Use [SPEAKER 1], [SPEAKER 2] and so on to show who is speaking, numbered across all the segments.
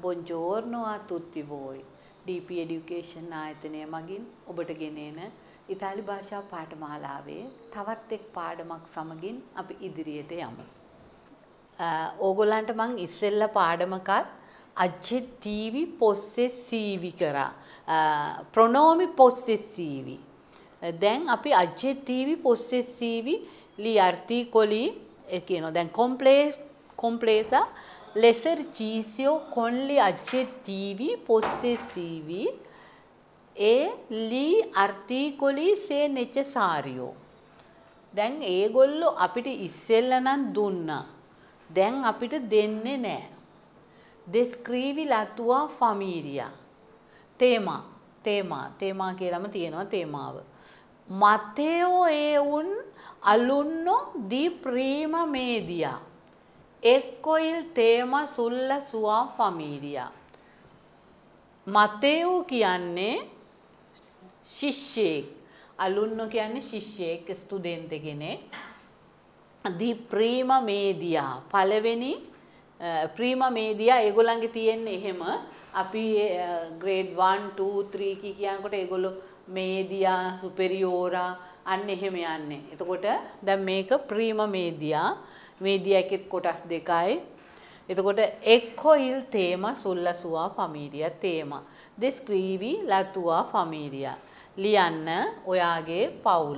[SPEAKER 1] Buongiorno a tutti voi. DP Education ආයතනය මගින් ඔබට ගෙනෙන ඉතාලි භාෂා පාඨමාලාවේ තවත් එක් පාඩමක් සමගින් අපි ඉදිරියට යමු. ඕගොල්ලන්ට මං ඉස්සෙල්ලා පාඩමකත් aggettivi possessivi කරා. pronomi possessivi. දැන් අපි aggettivi possessivi gli articoli කියනවා. දැන් completa l'esercizio con gli aggettivi possessivi e gli articoli se necessario. දැන් ඒගොල්ලෝ අපිට ඉස්සෙල්ලා නම් දුන්නා. දැන් අපිට දෙන්නේ නැහැ. Descrivi la tua famiglia. tema කියලාම තියෙනවා තේමාව. Matteo è un alunno di prima media. Ecco il tema sulla sua famiglia. Matteo කියන්නේ ශිෂ්‍යයෙක්. alunno කියන්නේ ශිෂ්‍යයෙක් ස්ටුඩන්ට් කෙනෙක්. di prima media පළවෙනි prima media ඒගොල්ලන්ගේ තියෙන්නේ එහෙම අපි grade 1 2 3 කියනකොට ඒගොල්ලෝ media superiora අන්න එහෙම යන්නේ. එතකොට දැන් මේක prima media එකෙත් කොටස් දෙකයි. එතකොට ecco il tema sulla sua famiglia tema. Descrivi la tua famiglia. ලියන්න ඔයාගේ පවුල.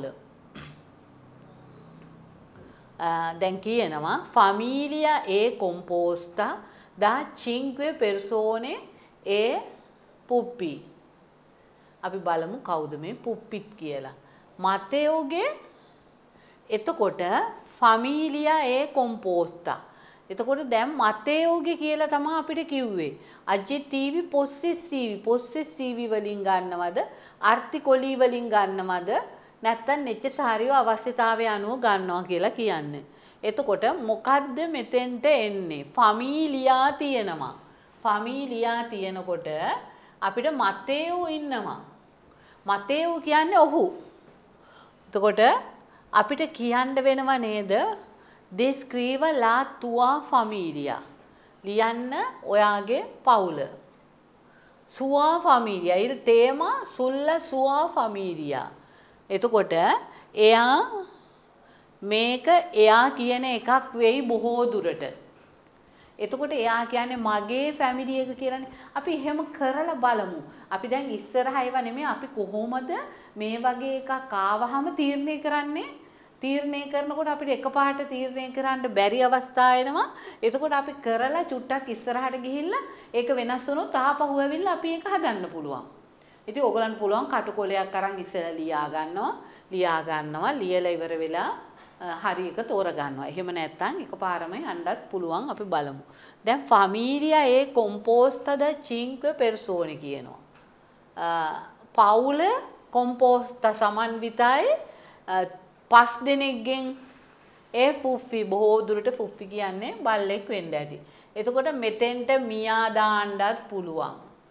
[SPEAKER 1] දැන් කියනවා famiglia è composta da 5 persone e puppi. අපි බලමු කවුද මේ පුප්පිත් කියලා. මතෙෝගේ එතකොට famiglia è composta. එතකොට දැන් මතෙෝගේ කියලා තමයි අපිට කිව්වේ. aggettivi possessivi වලින් ගන්නවද? articoli වලින් ගන්නවද? නැත්තම් necessario අවශ්‍යතාවය අනුව ගන්නවා කියලා කියන්නේ. එතකොට මොකද්ද මෙතෙන්ට එන්නේ? famiglia තියෙනවා. famiglia තියෙනකොට අපිට මතෙෝ ඉන්නවා. මතෙෝ කියන්නේ ඔහු. එතකොට අපිට කියන්න වෙනව නේද? Descriva la tua famiglia. ලියන්න ඔයාගේ පවුල. Sua famiglia. Il tema sulla sua famiglia. එතකොට එයා මේක එයා කියන එකක් වෙයි බොහෝ දුරට. එතකොට එයා කියන්නේ මගේ ෆැමිලි එක කියලානේ. අපි එහෙම කරලා බලමු. අපි දැන් ඉස්සරහ ඒවා නෙමෙයි අපි කොහොමද මේ වගේ එකක් ආවහම තීරණය කරන්නේ? තීරණය කරනකොට අපිට එකපාරට තීරණය කරන්න බැරි අවස්ථා එනවා. එතකොට අපි කරලා චුට්ටක් ඉස්සරහට ගිහිල්ලා ඒක වෙනස් වුණොත් ආපහු ඇවිල්ලා අපි ඒක හදන්න පුළුවන්. ඉතින් ඕගලන්ට පුළුවන් කටුකොලයක් අරන් ඉස්සෙල්ලා ලියා ගන්නවා ලියලා ඉවර වෙලා හරි එක තෝරගන්නවා. එහෙම නැත්නම් එකපාරම යන්නත් පුළුවන්. අපි බලමු. දැන් famiglia è composta da 5 persone කියනවා. පවුල composta සමන්විතයි 5 දෙනෙක්ගෙන් ඒ ෆුෆි බොහෝ දුරට ෆුෆි කියන්නේ බල්ලෙක් වෙන්න ඇති. එතකොට මෙතෙන්ට මියා දාන්නත් පුළුවන්.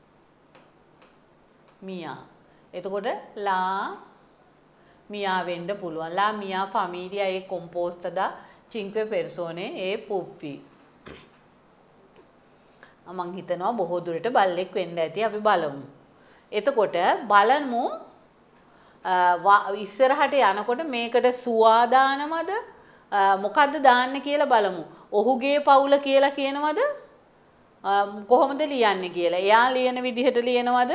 [SPEAKER 1] මියා. එතකොට ලා මියා වෙන්න පුළුවන්. La mia famiglia è composta da 5 persone e puppi. මම හිතනවා බොහෝ දුරට බල්ලෙක් වෙන්න ඇති. අපි බලමු. එතකොට බලමු ඉස්සරහට යනකොට මේකට සුවා දානවද? මොකද්ද දාන්න කියලා බලමු. ඔහුගේ පවුල කියලා කියනවද? කොහොමද ලියන්නේ කියලා. එයා ලියන විදිහට ලියනවද?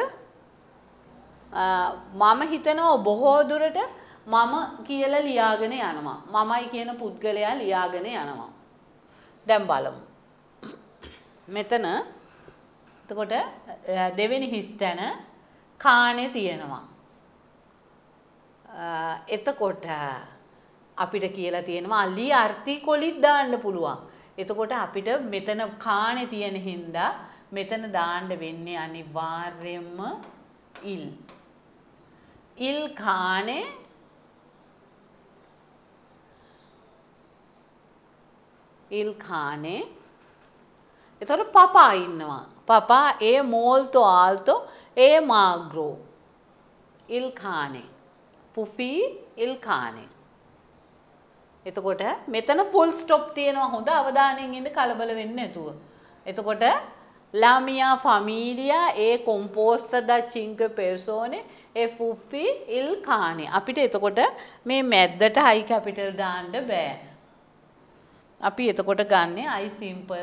[SPEAKER 1] මම හිතනවා බොහෝ දුරට මම කියලා ලියාගෙන යනවා. මමයි කියන පුද්ගලයා ලියාගෙන යනවා. දැන් බලමු. මෙතන එතකොට දෙවෙනි හිස්තැන කාණේ තියෙනවා. එතකොට අපිට කියලා තියෙනවා ලි articolis දාන්න පුළුවන්. එතකොට අපිට මෙතන කාණේ තියෙන හින්දා මෙතන දාන්න වෙන්නේ අනිවාර්යයෙන්ම il. Il cane එතකොට papà ඉන්නවා. papà è molto alto e magro. Il cane. Puffy il cane. එතකොට මෙතන ෆුල් ස්ටොප් තියෙනවා. හොඳ අවධානයෙන් ඉන්න කලබල වෙන්නේ නැතුව. එතකොට La mia famiglia è composta da 5 persone e Puffi il cane. අපිට එතකොට මේ මැද්දට I capital දාන්න බෑ. අපි එතකොට ගන්නේ I simple.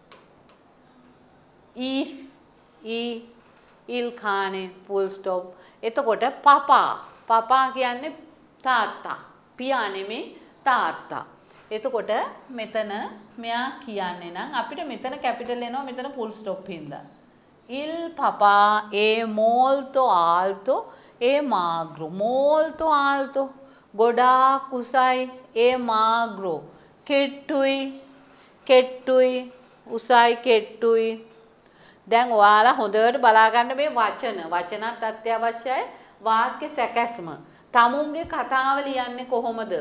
[SPEAKER 1] Is il cane full stop. එතකොට පපා කියන්නේ තාත්තා. පියා නෙමෙයි තාත්තා. එතකොට මෙතන මෙයා කියන්නේ නම් අපිට මෙතන කැපිටල් එනවා මෙතන full stop හින්දා. Il papà è molto alto e magro. Molto alto. ගොඩාක් උසයි e magro. කෙට්ටුයි උසයි කෙට්ටුයි. දැන් ඔයාලා හොඳට බලා ගන්න මේ වචනත් අත්‍යවශ්‍යයි වාක්‍ය සැකැස්ම. තමුන්ගේ කතාව ලියන්නේ කොහොමද?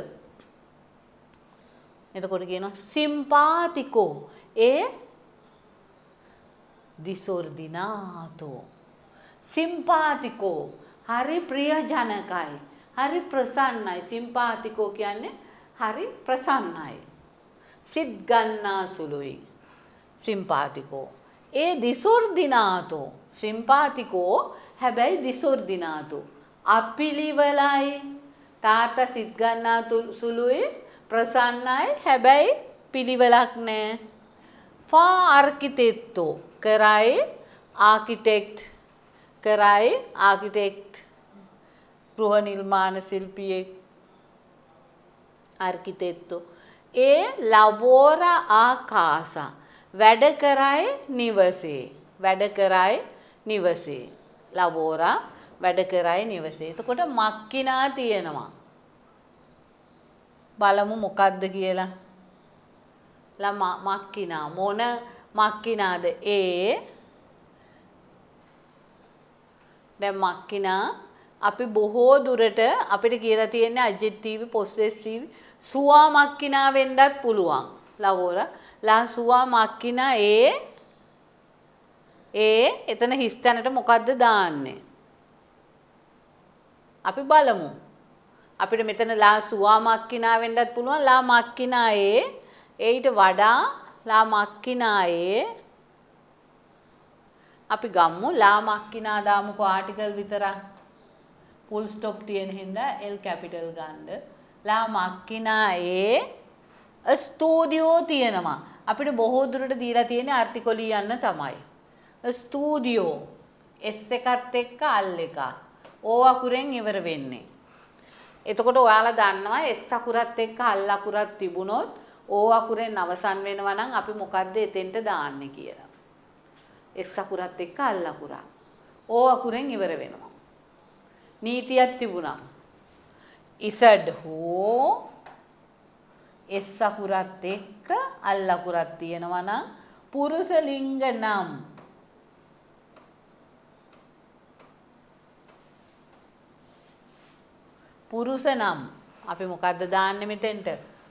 [SPEAKER 1] එතකොට කියනවා simpatico e disordinato. simpatico හරි ප්‍රියජනකයි. හරි ප්‍රසන්නයි. simpatico කියන්නේ හරි ප්‍රසන්නයි. සිත් ගන්නා සුළුයි. simpatico. e disordinato. simpatico හැබැයි disordinato. අපිලිවලයි. තාත්තා සිත් ගන්නා සුළුයි. ප්‍රසන්නයි හැබැයි පිළිවෙලක් නෑ. fa architetto කරයි architect ගෘහ නිර්මාණ ශිල්පියෙක් architetto. e lavora a casa වැඩ කරයි නිවසේ. lavora වැඩ කරයි නිවසේ. එතකොට මක්කිනා තියෙනවා. බලමු මොකක්ද කියලා. මක්කිනා මොන මක්කිනාද? දැන් මක්කිනා අපි බොහෝ දුරට අපිට කියලා තියෙන්නේ adjective possessive සුවා මක්කිනා වෙන්නත් පුළුවන්. lavora la sua macchina එතන හිස් තැනට මොකද්ද දාන්නේ? අපි බලමු. අපිට මෙතන ලා සුවා මක්කිනා වෙන්නත් පුළුවන් ලා මක්කිනා ඊට වඩා ලා මක්කිනා අපි ගම්මු ලා මක්කිනා දාමුකෝ ආටිකල් විතරක් full stop තියෙන හින්දා L capital ගන්න. ලා මක්කිනා ස්ටුඩියෝ තියෙනවා. අපිට බොහෝ දුරට දීලා තියෙන්නේ ආර්ටිකල් යන්න තමයි. ස්ටුඩියෝ S එකත් එක්ක අල් එක. O අකුරෙන් ඉවර වෙන්නේ. එතකොට ඔයාලා දන්නවා S අකුරත් එක්ක අල් අකුරක් තිබුණොත් O අකුරෙන් අවසන් වෙනවා නම් අපි මොකද්ද එතෙන්ට දාන්නේ කියලා. S අකුරත් එක්ක අල් අකුරක්. O අකුරෙන් ඉවර වෙනවා. නීතියක් තිබුණා. ඉසඩ් හෝ S අකුරත් එක්ක අල් අකුරක් තියෙනවා නම් පුරුෂ ලිංග නම් පුරුෂ නම් අපි මොකද්ද දාන්නේ මෙතෙන්ට?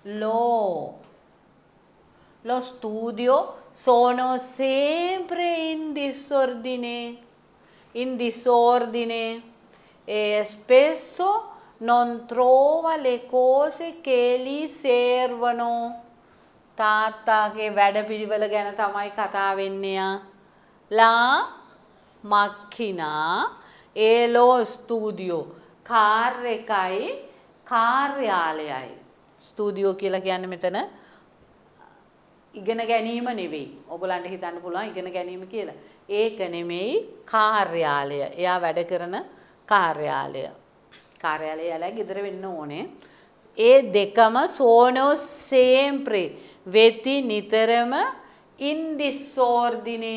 [SPEAKER 1] lo studio sono sempre in disordine e spesso non trova le cose che gli servono. තාත්තාගේ වැඩපිළිවෙල ගැන තමයි කතා වෙන්නේ. la macchina e lo studio car එකයි කාර්යාලයයි. ස්ටුඩියෝ කියලා කියන්නේ මෙතන ඉගෙන ගැනීම නෙවෙයි. ඔයගලන්ට හිතන්න පුළුවන් ඉගෙන ගැනීම කියලා. ඒක නෙමෙයි කාර්යාලය. එයා වැඩ කරන කාර්යාලය. කාර්යාලය යාලා ගෙදර වෙන්න ඕනේ. ඒ දෙකම sono sempre වෙති නිතරම in disordine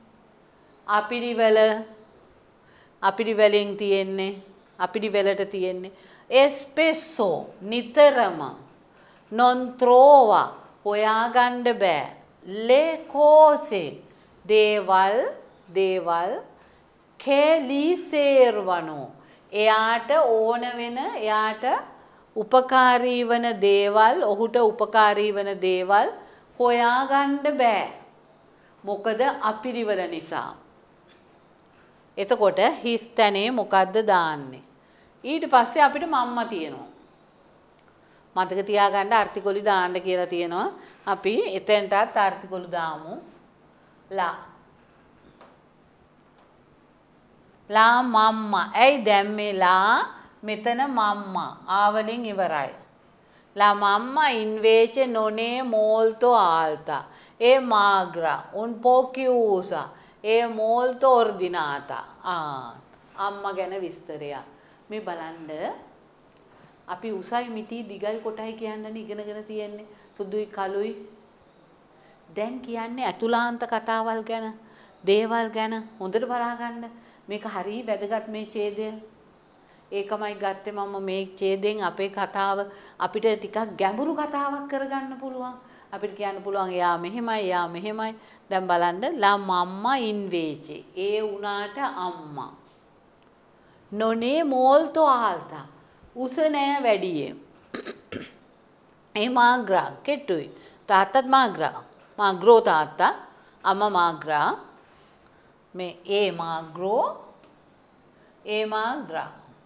[SPEAKER 1] අපිරිවැලෙන් තියෙන්නේ. අපිරිවැලට තියෙන්නේ. spesso නිතරම non trova හොයාගන්න බෑ. le cose දේවල් che gli servono එයාට ඕන වෙන එයාට උපකාරී වන දේවල් ඔහුට උපකාරී වන දේවල් හොයාගන්න බෑ. මොකද අපිරිවල නිසා. එතකොට හිස් තැනේ මොකද්ද දාන්නේ? ඊට පස්සේ අපිට මම්මා තියෙනවා. මතක තියාගන්න ආර්ටිකල් දාන්න කියලා තියෙනවා. අපි එතෙන්ටත් ආර්ටිකල් දාමු. ලා ලා මම්මා. ඇයි දැන් මේ ලා මෙතන මම්මා ආවලින් ඉවරයි. La mamma invece non è molto alta, è magra, un po' chiusa, è molto ordinata. අම්මා ගැන විස්තරය. මේ බලන්න අපි උසයි මිටි දිගයි කොටයි කියන්නනේ ඉගෙනගෙන තියෙන්නේ. සුදුයි කළුයි. දැන් කියන්නේ අතුලාන්ත කතාවල් ගැන, දේවල් ගැන හොඳට බලා ගන්න. මේක හරිය වැදගත් මේ ඡේදය. ඒකමයි ගත්තේ මම මේ ඡේදයෙන් අපේ කතාව අපිට ටිකක් ගැඹුරු කතාවක් කරගන්න පුළුවන්. අපිට කියන්න පුළුවන් යා මෙහෙමයි යා මෙහෙමයි. දැන් බලන්න ලා මම්මා ඉන්වේචේ. ඒ උනාට අම්මා. non è molto alta. උස නෑ වැඩියේ. ඒ මාග්‍රා කෙටුයි. තාත්තත් මාග්‍රා. මාග්‍රෝ තාත්තා අම්මා මාග්‍රා. මේ ඒ මාග්‍රෝ ඒ මාග්‍රා.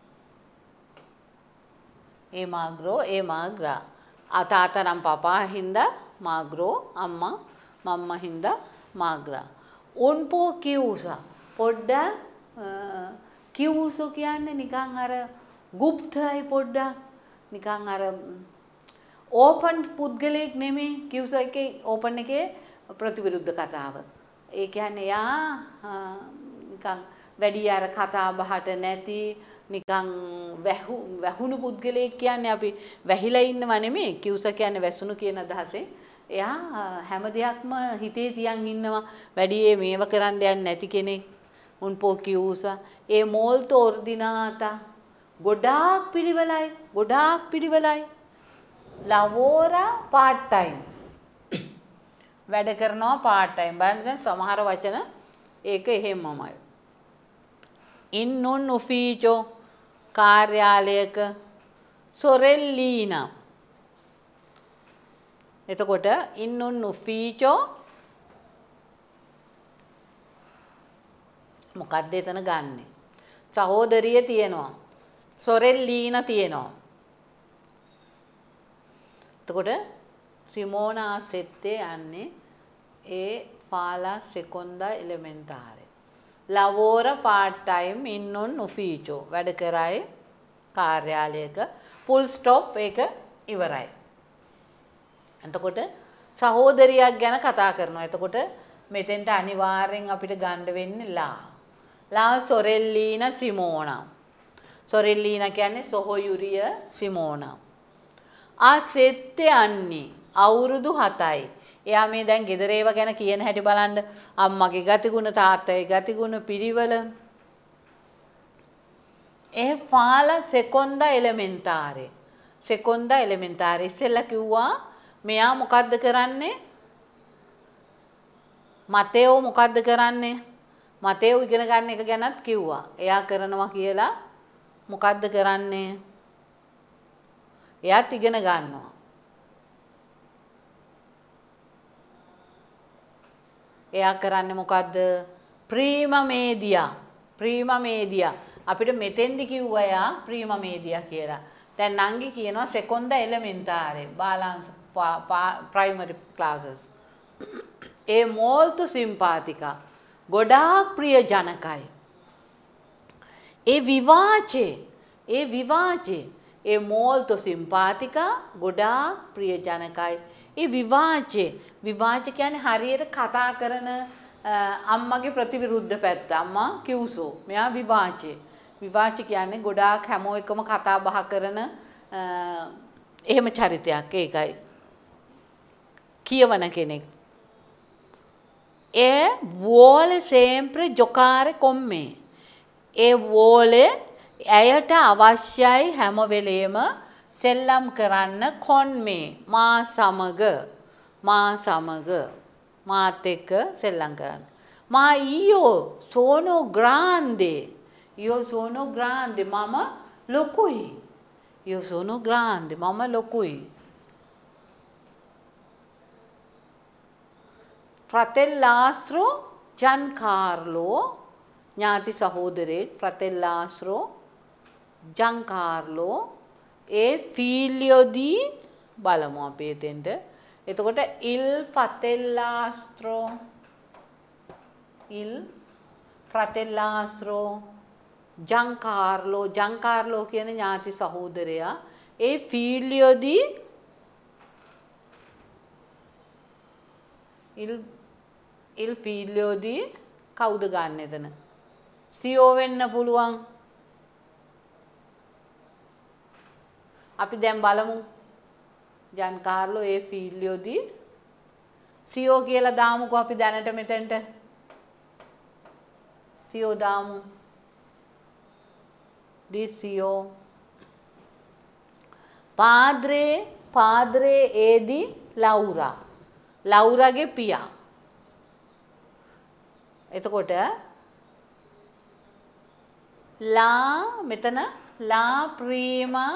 [SPEAKER 1] ए magro e magra atataram papa hinda magro amma mamma hinda magra un po kiusa podda kiuso kiyanne nikan ara guptai podda nikan ara open පුද්ගලයෙක් නෙමෙයි කිව්ස එකේ open එකේ ප්‍රතිවිරුද්ධ කතාව. ඒ කියන්නේ යා නිකන් වැඩි අර කතා බහට නැති නිකන් වැහුණු පුද්ගලයෙක් කියන්නේ අපි වැහිලා ඉන්නව නෙමෙයි. කිව්ස කියන්නේ වැසුණු කියන අදහසෙන්. එයා හැම දෙයක්ම හිතේ තියන් ඉන්නවා. වැඩි මේව කරන්න යන්නේ නැති කෙනෙක්. උන් පෝ කිව්සා ඒ molto ordinata ගොඩාක් පිළිවෙලයි. ගොඩාක් පිළිවෙලයි. lavora part time වැඩ කරනවා part time. බලන්න දැන් සමහර වචන ඒක එහෙමමයි. in un ufficio කාර්යාලයක sorellina. එතකොට in un ufficio මොකක්ද එතන ගන්නෙ? සහෝදරිය තියෙනවා. sorellina තියෙනවා. එතකොට Simona ha 7 anni e fa la seconda elementare. Lavora part time in un ufficio. වැඩ කරයි කාර්යාලයක. full stop ඒක ඉවරයි. එතකොට සහෝදරියක් ගැන කතා කරනවා. එතකොට මෙතෙන්ට අනිවාර්යෙන් අපිට ගන්න වෙන්නේ ලා. ලා sorellina Simona. sorellina කියන්නේ සොහොයුරිය Simona. ආ 7 anni අවුරුදු 7යි. එයා මේ දැන් ගෙදර ඒව ගැන කියන හැටි බලන්න. අම්මගේ ගතිගුණ තාත්තගේ ගතිගුණ පිළිවෙල. ඒ ෆාලා සෙකොන්දා එලිමෙන්තාරේ. සෙකොන්දා එලිමෙන්තාරේ ඉස්සෙල්ලා කිව්වා මෙයා මොකද්ද කරන්නේ? මතේෝ මොකද්ද කරන්නේ? මතේෝ ඉගෙන ගන්න එක ගැනත් කිව්වා. එයා කරනවා කියලා මොකද්ද කරන්නේ? එයාත් ඉගෙන ගන්නවා. එයා කරන්නේ මොකද්ද? ප්‍රීමා මේදියා. ප්‍රීමා මේදියා. අපිට මෙතෙන්දි කිව්වා යා ප්‍රීමා මේදියා කියලා. දැන් නංගි කියනවා සෙකොන්දා එලිමෙන්තාරේ බාලාංශ primary classes. ඒ molto simpatica. ගොඩාක් ප්‍රිය ජනකයි. ඒ විවාචේ è molto simpatica ගොඩාක් ප්‍රිය ජනකයි. ඒ විවාචේ කියන්නේ හරියට කතා කරන අම්මගේ ප්‍රතිවිරුද්ධ පැත්ත. අම්මා කිව්සෝ. මෙයා විවාචේ කියන්නේ ගොඩාක් හැමෝ එකම කතා බහ කරන එහෙම චරිතයක්. ඒකයි කියවන කෙනෙක්. e vuole sempre giocare con me. ඒ vuole ඇයට අවශ්‍යයි හැම වෙලේම සෙල්ලම් කරන්න con me මා සමග මාත් එක්ක සෙල්ලම් කරන්න. මා io sono grande මම ලොකුයි. io sono grande මම ලොකුයි. Fratellastro Giancarlo ඥාති සහෝදරයෙක් Fratellastro Giancarlo e figlio di බලමු අපි එතෙන්ට. එතකොට il fratellastro ජංකාර්ලෝ කියන ඥාති සහෝදරයා ඒ ෆීල්ඩියෝදී ඉල් ෆීල්ඩියෝදී කවුද ගන්න එතන? සියෝ වෙන්න පුළුවන්. අපි දැන් බලමු ජන්කාර්ලෝ ඒ ෆීල්ඩියෝදී සියෝ කියලා දාමුකෝ අපි දැනට මෙතෙන්ට. සියෝ දාමු. DCO padre e di Lauraගේ පියා. එතකොට මෙතන la prima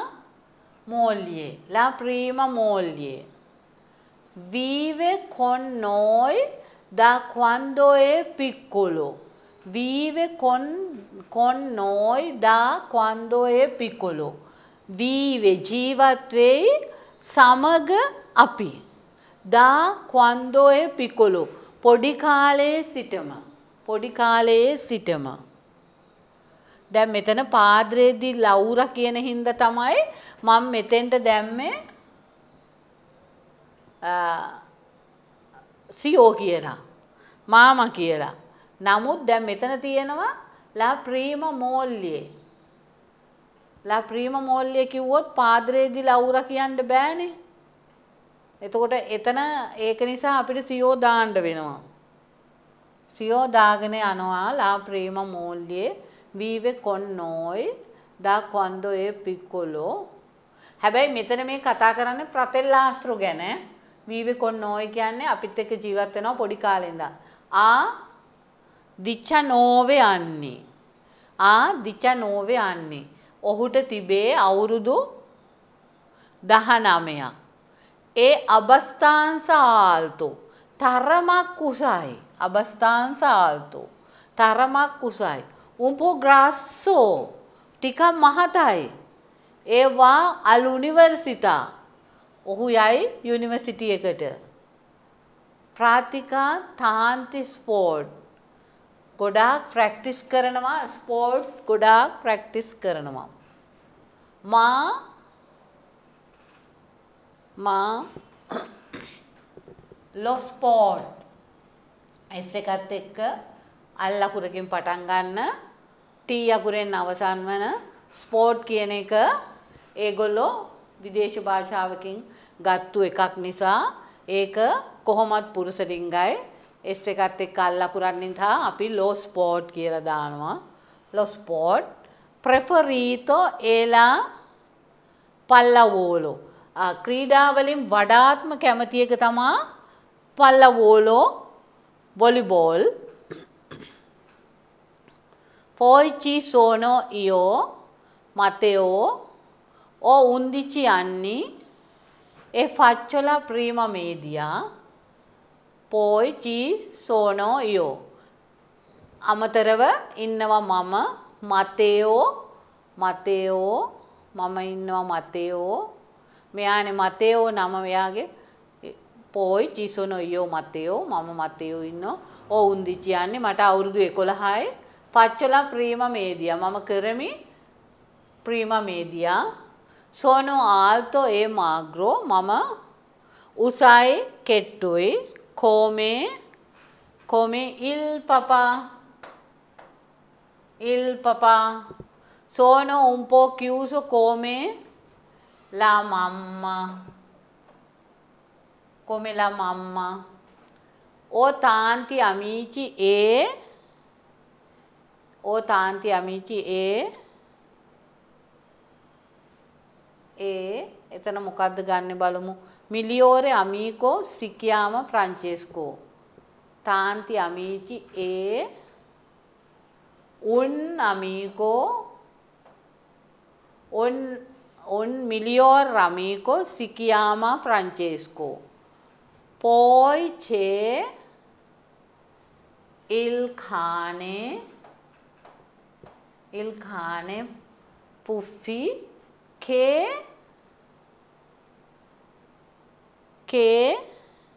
[SPEAKER 1] moglie vive con noi da quando è piccolo. Vive con noi da quando è piccolo. Vive ජීවත් වෙයි සමග අපි. Da quando è piccolo. පොඩි කාලයේ සිටම. දැන් මෙතන පාද්‍රේදී ලවුරා කියන හින්දා තමයි මම මෙතෙන්ට දැම්මේ සියෝ කියලා. මාමා කියලා. නමුත් දැන් මෙතන තියෙනවා ලා ප්‍රීම මෝල්ලිය කිව්වොත් පාද්‍රේදී ලවුරා කියන්න බෑනේ. එතකොට එතන ඒක නිසා අපිට සියෝ දාන්න වෙනවා. සියෝ දාගෙන යනවා ලා ප්‍රීම මෝල්ලිය vive con noi da quando è piccolo. හැබැයි මෙතන මේ කතා කරන්නේ ප්‍රතෙල්ලාස්ත්‍රු ගැන. vive con noi කියන්නේ අපිත් එක්ක ජීවත් වෙනවා පොඩි කාලේ ඉඳන්. 19 anni. ඔහුට තිබේ අවුරුදු 19ක්. ඒ abbastanza alto තරමක් උසයි. abbastanza alto තරමක් උසයි. un po' grasso ටිකක් මහතයි. ඒ va all'università. ඔහු යයි යුනිවර්සිටි එකට. pratica tanti sport. ගොඩාක් ප්‍රැක්ටිස් කරනවා ස්පෝර්ට්ස් ගොඩාක් ප්‍රැක්ටිස් කරනවා. මා lo sport S එකත් එක්ක අල් අකුරකින් පටන් ගන්න T අකුරෙන් අවසන් වන ස්පෝර්ට් කියන එක ඒගොල්ලෝ විදේශ භාෂාවකින් ගත්තු එකක් නිසා ඒක කොහොමත් පුරුෂ ලිංගයි. S එකත් එක්ක අල් අකුරන් නිසා අපි lo sport කියලා දානවා. lo sport preferito e la pallavolo. ක්‍රීඩා වලින් වඩාත්ම කැමති එක තමයි pallavolo volleyball. Poi ci sono io, Matteo, ho 11 anni e faccio la prima media. Poi ci sono io. අමතරව ඉන්නවා මම මතේෝ මම ඉන්නවා මතේෝ මෙයානේ මතේෝ නම මෙයාගේ poi ci sono io Matteo මම මතේෝ ඉන්නවා ඕ 11 යන්නේ මට අවුරුදු 11යි faccio la prima media මම කරමි prima media sono alto e magro මම උසයි කෙට්ටුයි come il papà sono un po' chiuso come la mamma ho tanti amici e එතන මොකද්ද ගන්න බලමු migliore amico si chiama Francesco. Tanti amici e un miglior amico si chiama Francesco. Poi c'è il cane Puffy che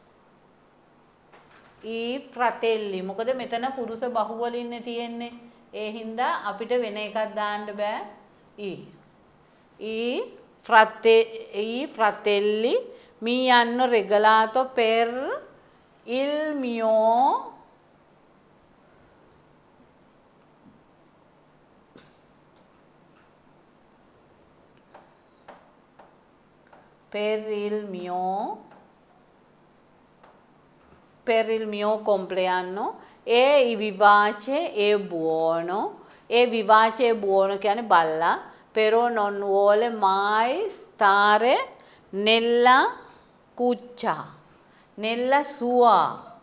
[SPEAKER 1] i fratelli මොකද මෙතන පුරුෂ බහුවලින්නේ තියෙන්නේ ඒ හින්දා අපිට වෙන එකක් දාන්න බෑ i fratelli mi hanno regalato per il mio per il mio compleanno e vivace e buono කියන්නේ බල්ලා però non vuole mai stare nella cuccia nella sua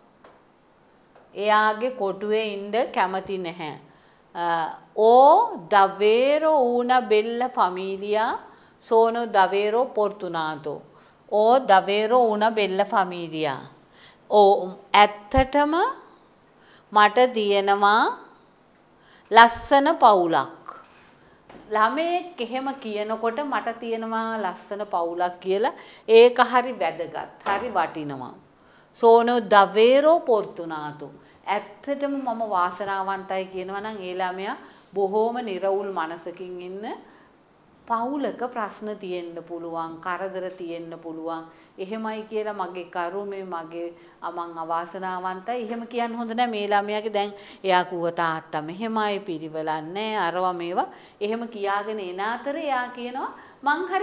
[SPEAKER 1] එයාගේ කොටුවේ ඉන්න කැමති නැහැ o davvero una bella famiglia sono davvero fortunato o davvero una bella famiglia ඇත්තටම මට තියෙනවා ලස්සන පවුලක් ළමයෙක් එහෙම කියනකොට මට තියෙනවා ලස්සන පවුලක් කියලා ඒක හරි වැදගත් හරි වටිනවා sono davvero fortunato ඇත්තටම මම වාසනාවන්තයි කියනවා නම් ඒ ළමයා බොහොම නිර්වුල් මනසකින් ඉන්න පවුලක ප්‍රශ්න තියෙන්න පුළුවන් කරදර තියෙන්න පුළුවන් එහෙමයි කියලා මගේ කරුමේ මගේ මං අවාසනාවන්තයි එහෙම කියන්න හොඳ නැහැ මේ ළමයාගේ දැන් එයා කිව්ව තාත්තා මෙහෙමයි පිළිවෙලක් නැහැ අරවා මේවා එහෙම කියාගෙන එන අතරේ එයා කියනවා මං හරි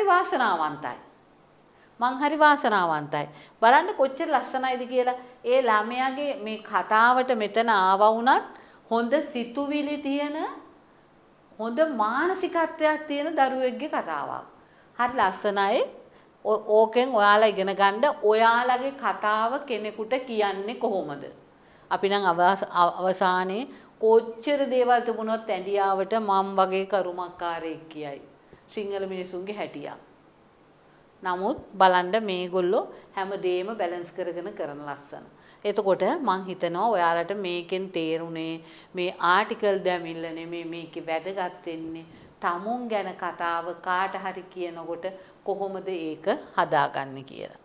[SPEAKER 1] වාසනාවන්තයි බලන්න කොච්චර ලස්සනයිද කියලා ඒ ළමයාගේ මේ කතාවට මෙතන ආවා වුණත් හොඳ සිතුවිලි තියෙන හොඳ මානසිකත්වයක් තියෙන දරුවෙක්ගේ කතාවක්. හරි ලස්සනයි. ඕකෙන් ඔයාලා ඉගෙන ගන්න ඔයාලගේ කතාව කෙනෙකුට කියන්නේ කොහොමද? අපි නම් අවසානයේ කොච්චර දේවල් තිබුණොත් ඇඬියාවට මම් වගේ කරුමක්කාරයෙක් කියයි. සිංහල මිනිසුන්ගේ හැටියක්. නමුත් බලන්න මේගොල්ලෝ හැමදේම බැලන්ස් කරගෙන කරන ලස්සන. එතකොට මං හිතනවා ඔයාලට මේකෙන් තේරුනේ මේ ආටිකල් දැමිල්ල නෙමෙයි මේකේ වැදගත් වෙන්නේ තමුන් ගැන කතාව කාට හරි කියනකොට කොහොමද ඒක හදාගන්නේ කියලා.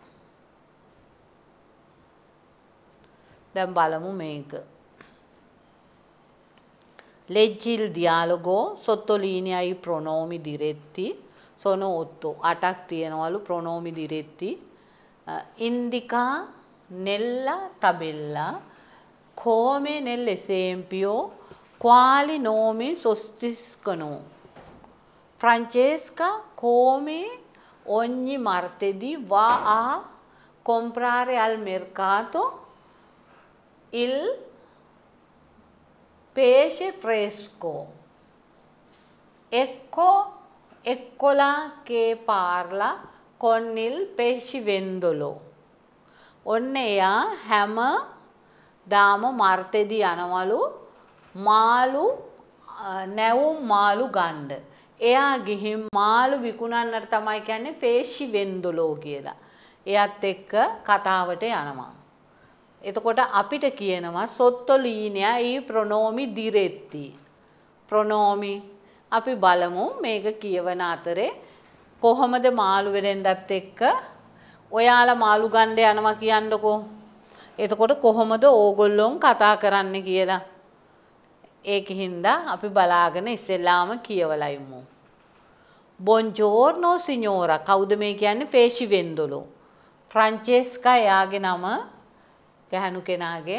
[SPEAKER 1] දැන් බලමු මේක. Leggi il dialogo sottolinea i pronomi diretti sono 8 8ක් තියෙනවලු pronomi diretti indica nella tabella come nell'esempio quali nomi sostituiscono Francesca come ogni martedì va a comprare al mercato il pesce fresco eccola che parla con il pescivendolo ඔන්න එයා හැම දාම මාර්තෙදි යනවලු මාළු නැවුම් මාළු ගන්න. එයා ගිහින් මාළු විකුණන්නට තමයි කියන්නේ පේෂි වෙන්දොලෝ කියලා. එයත් එක්ක කතාවට යනවා. එතකොට අපිට කියනවා සොත්තොලීනියා ඊ ප්‍රොනෝමි දිරෙත්ති. ප්‍රොනෝමි අපි බලමු මේක කියවන අතරේ කොහොමද මාළු වෙරෙන්දත් එක්ක ඔයාලා මාළු ගන්න යනවා කියන්නකෝ. එතකොට කොහොමද ඕගොල්ලොන් කතා කරන්න කියලා. ඒකින්ද අපි බලාගෙන ඉස්සෙල්ලාම කියවලා ඉමු. Buongiorno signora. කවුද මේ කියන්නේ? පේෂි වෙන්දොලු. ෆ්‍රාන්චෙස්කා එයාගේ නම ගැහණු කෙනාගේ.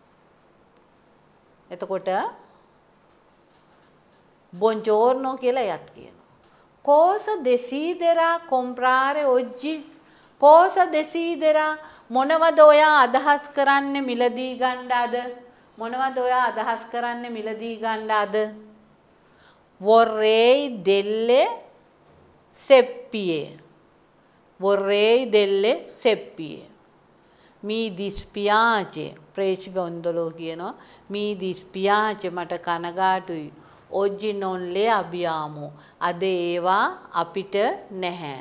[SPEAKER 1] එතකොට Buongiorno කියලා එයත් කියනවා. Cosa desidera comprare oggi? Cosa desidera මොනවද ඔයා අදහස් කරන්නේ මිලදී ගන්න අද? මොනවද ඔයා අදහස් කරන්නේ මිලදී ගන්න අද? Vorrei delle seppie. Vorrei delle seppie. Mi dispiace. ප්‍රේෂි බොන්දලෝ කියනවා. Mi dispiace මට කනගාටුයි. Oggi non le abbiamo. අද ඒවා අපිට නැහැ.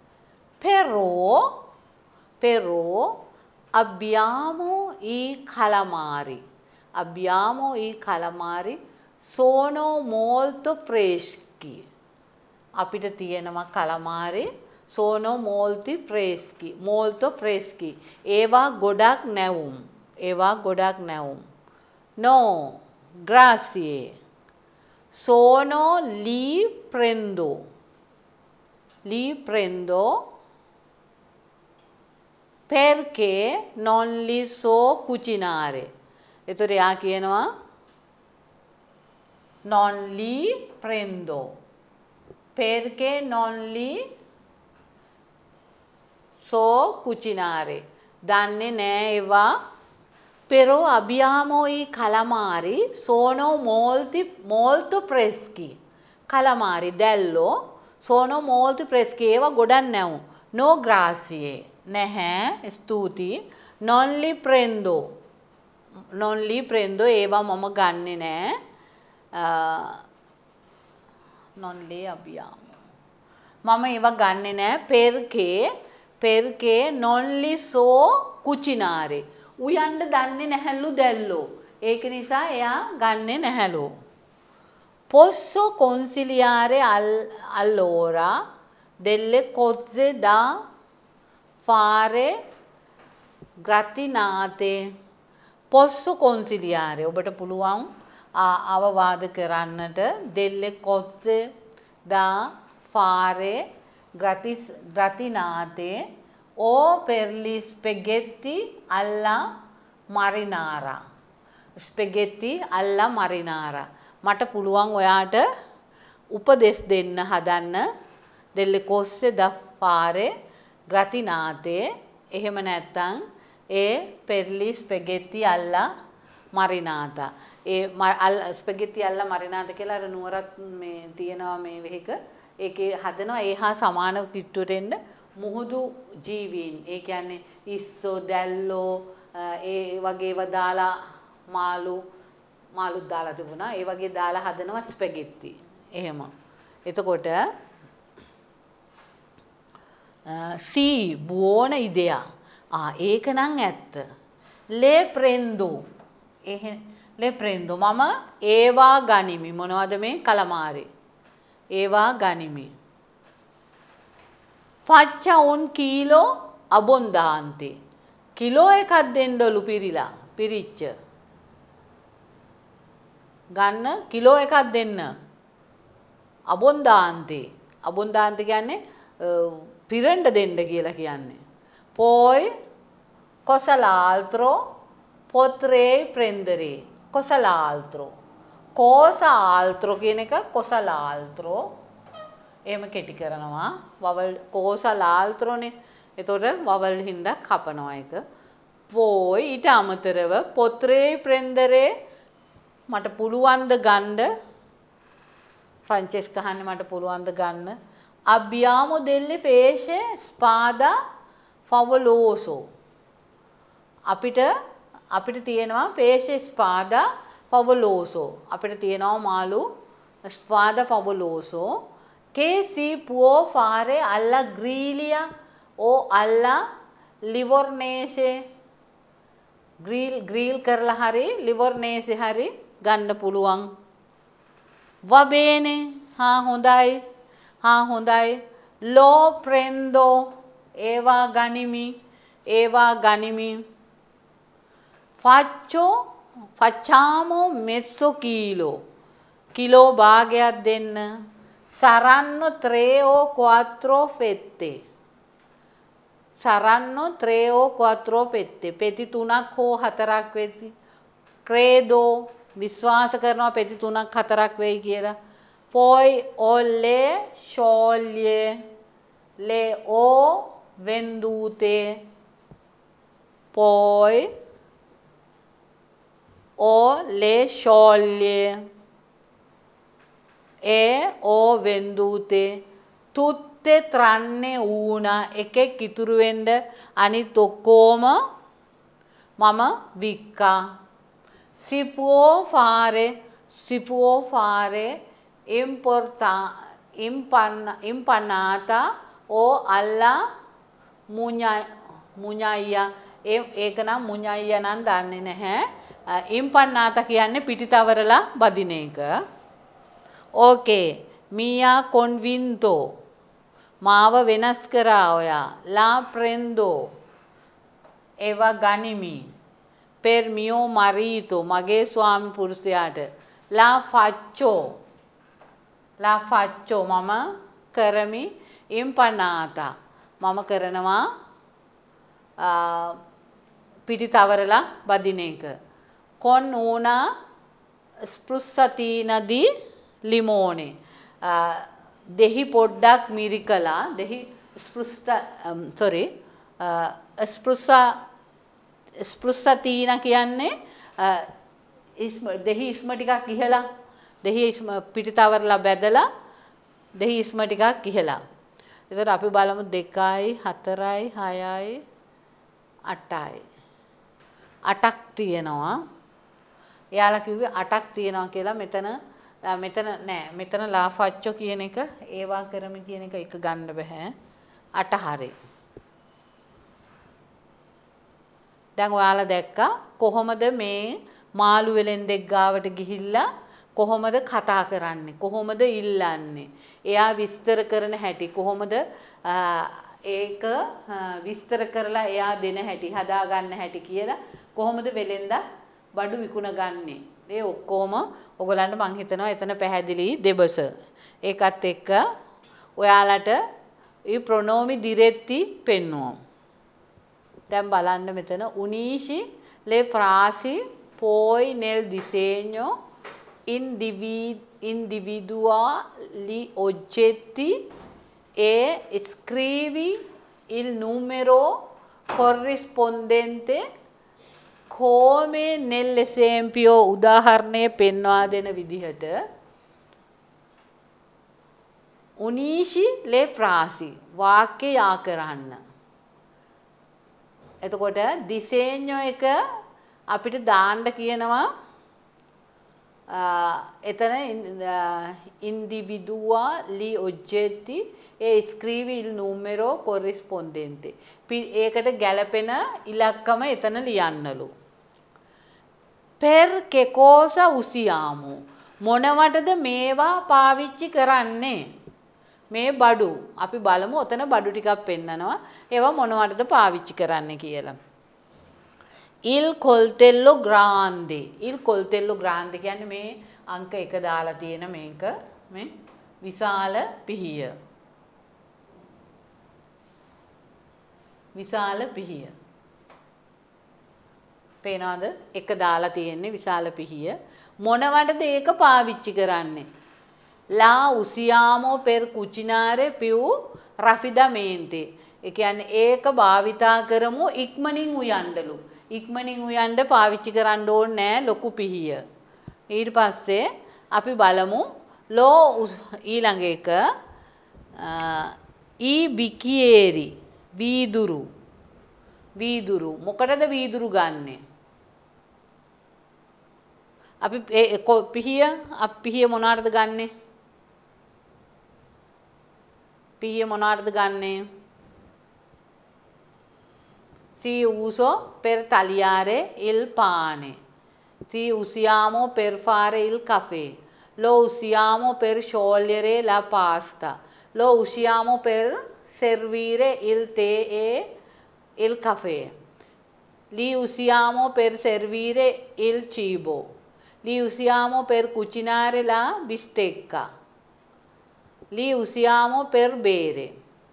[SPEAKER 1] Però abbiamo i calamari. Abbiamo i calamari sono molto freschi. අපිට තියෙනවා calamari sono molto freschi. ඒවා ගොඩක් නැවුම්. No, grazie. sono li prendo. Li prendo perché non li so cucinare. එතකොට යා කියනවා non li prendo perché non li so cucinare. දන්නේ නෑ ඒවා. Però abbiamo i calamari, sono molto freschi. Calamari dello sono molto freschi. ඒවා ගොඩක් නැවුම්. No grazie. නැහැ ස්තුති. Non li prendo. Non li prendo ඒවා මම ගන්නෙ නෑ. Non li abbiamo. මම ඒවා ගන්නෙ නෑ perché non li so cucinare. උයන්න දන්නේ නැහැලු දැල්ලෝ. ඒක නිසා එයා ගන්නෙ නැහැලු. Posso consigliare allora delle cose da fare gratinate. Posso consigliare ඔබට පුළුවන් අවවාද කරන්නට delle cose da fare gratinate o per gli spaghetti alla marinara. Spaghetti alla marinara. මට පුළුවන් ඔයාට උපදෙස් දෙන්න හදන්න delle cose da fare gratinate. එහෙම නැත්නම් per gli spaghetti alla marinata. spaghetti alla marinata කියලා අර නුවරත් මේ තියෙනවා මේ වෙහික. ඒකේ හදනවා ඒ හා සමාන කිට්ටුවට එන්න මුහුදු ජීවීන්. ඒ කියන්නේ ඉස්සෝ දැල්ලෝ ඒ වගේ ඒවා දාලා මාළුත් දාලා තිබුණා. ඒ වගේ දාලා හදනවා ස්පැගෙට්ටි. එහෙම. එතකොට sì, buona idea. ඒක නම් ඇත්ත. le prendo. le prendo. මම ඒවා ගනිමි. මොනවද මේ කලමාරි? ඒවා ගනිමි. faccia un chilo abbondante. Kilo එකක් දෙන්නලු පිරිලා. පිරිච්ච. ගන්න කිලෝ එකක් දෙන්න. abbondante. abbondante කියන්නේ පිරෙන්න දෙන්න කියලා කියන්නේ. poi cosa l'altro potrei prendere. cosa l'altro. cosa altro කියන එක cosa l'altro. එහෙම කෙටි කරනවා. vowel cosa l'altro නේ. එතකොට vowel හින්දා කපනවා එක. poi ඊට අමතරව potrei prendere මට පුළුවන් ද ගන්න. ෆ්‍රැන්චෙස්කා අහන්නේ මට පුළුවන් ද ගන්න. abbiamo delle pesce spada favoloso. අපිට තියෙනවා pesce spada favoloso. අපිට තියෙනවා මාළු spada favoloso che si può fare alla griglia o alla livornese. grill කරලා හරි livornese හරි ගන්න පුළුවන්. va bene. හොඳයි. lo prendo. ඒවා ගනිමි. facciamo mezzo chilo. කිලෝ භාගයක් දෙන්න. saranno 3 o 4 fette. saranno 3 o 4 fette. පෙති 3ක් හෝ 4ක් වෙති. credo විශ්වාස කරනවා පෙති 3ක් 4ක් වෙයි කියලා. poi ho le ho vendute. poi ho le scioglie e ho vendute tutte tranne una. එකෙක් ඉතුරු වෙන්න අනිත් ඔක්කොම මම වික්කා. si può fare impanata o alla muñaia. ඒක නම් මුඤ්ඤයියා නම් දන්නේ නැහැ. ඉම්පන්නාත කියන්නේ පිටිතවරලා බදින එක. ඕකේ. මියා කොන්වින්තෝ. මාව වෙනස් කරා ඔයා. ලා ප්‍රෙන්දෝ. ඒවා ගනිමි. per mio marito. මගේ ස්වාමි පුරුෂයාට. ලා ෆච්චෝ. La faccio මම කරමි impanata මම කරනවා පිටි තවරලා බදින එක. con una spruzzatina di limone දෙහි පොඩ්ඩක් මිරිකලා දෙහි ස්පෘස්සතින කියන්නේ දෙහි ඉස්ම ටිකක් ඉහලා දෙහි ඉස්ම පිටි තවරලා බැදලා දෙහි ඉස්ම ටිකක් ඉහලා. එතකොට අපි බලමු 2යි 4යි 6යි 8යි 8ක් තියෙනවා. එයාලා කිව්වේ 8ක් තියෙනවා කියලා. මෙතන නෑ. මෙතන ලාෆච්චෝ කියන එක ඒවා කරමි කියන එක ගන්න බෑ. 8 හරි. දැන් ඔයාලා දැක්කා කොහොමද මේ මාළු වෙලෙන්දෙක් ගාවට ගිහිල්ලා කොහොමද කතා කරන්නේ කොහොමද ඉල්ලන්නේ එයා විස්තර කරන හැටි කොහොමද ඒක විස්තර කරලා එයා දෙන හැටි හදා ගන්න හැටි කියලා කොහොමද වෙලෙන්ද බඩු විකුණ ගන්නෙ ඒ ඔක්කොම ඔයගලන්ට මං හිතනවා එතන පැහැදිලි දෙබස ඒකත් එක්ක ඔයාලට මේ ප්‍රොනෝමි diretti පෙන්වුවා දැන් බලන්න මෙතන unisci le frasi poi nel disegno individuali oggetti e scrivi il numero corrispondente come nell'esempio උදාහරණය පෙන්වා දෙන විදිහට unisci le frasi වාක්‍ය යා කරන්න. එතකොට disegno එක අපිට දාන්න කියනවා එතන individuali oggetti e scrivi il numero corrispondente. ඒකට ගැලපෙන ඉලක්කම එතන ලියන්නලු. Per che cosa usiamo? මොනවටද මේවා පාවිච්චි කරන්නේ? මේ බඩු අපි බලමු ඔතන බඩු ටිකක් පෙන්නනවා. ඒවා මොනවටද පාවිච්චි කරන්නේ කියලා. Il coltello grande. Il coltello grande කියන්නේ මේ අංක 1 දාලා තියෙන මේක මේ විශාල පිහිය. විශාල පිහිය. පේනවද? 1 දාලා තියෙන්නේ විශාල පිහිය. මොනවටද ඒක පාවිච්චි කරන්නේ? La usiamo per cucinare più rapidamente. ඒ කියන්නේ ඒක භාවිතා කරමු ඉක්මනින් උයන්ඩලු. ඉක්මනින් උයන්ඩ පාවිච්චි කරන්න ඕනේ නෑ ලොකු පිහිය. ඊට පස්සේ අපි බලමු ඊළඟ එක I bicchieri වීදුරු මොකටද වීදුරු ගන්නෙ? අපි පිහිය මොනවාටද ගන්නෙ? පිහිය මොනවාටද ගන්නෙ? Si uso per tagliare il pane. Si usiamo per fare il caffè. Lo usiamo per sciogliere la pasta. Lo usiamo per servire il tè e il caffè. Li usiamo per servire il cibo. Li usiamo per cucinare la bistecca. Li usiamo per bere.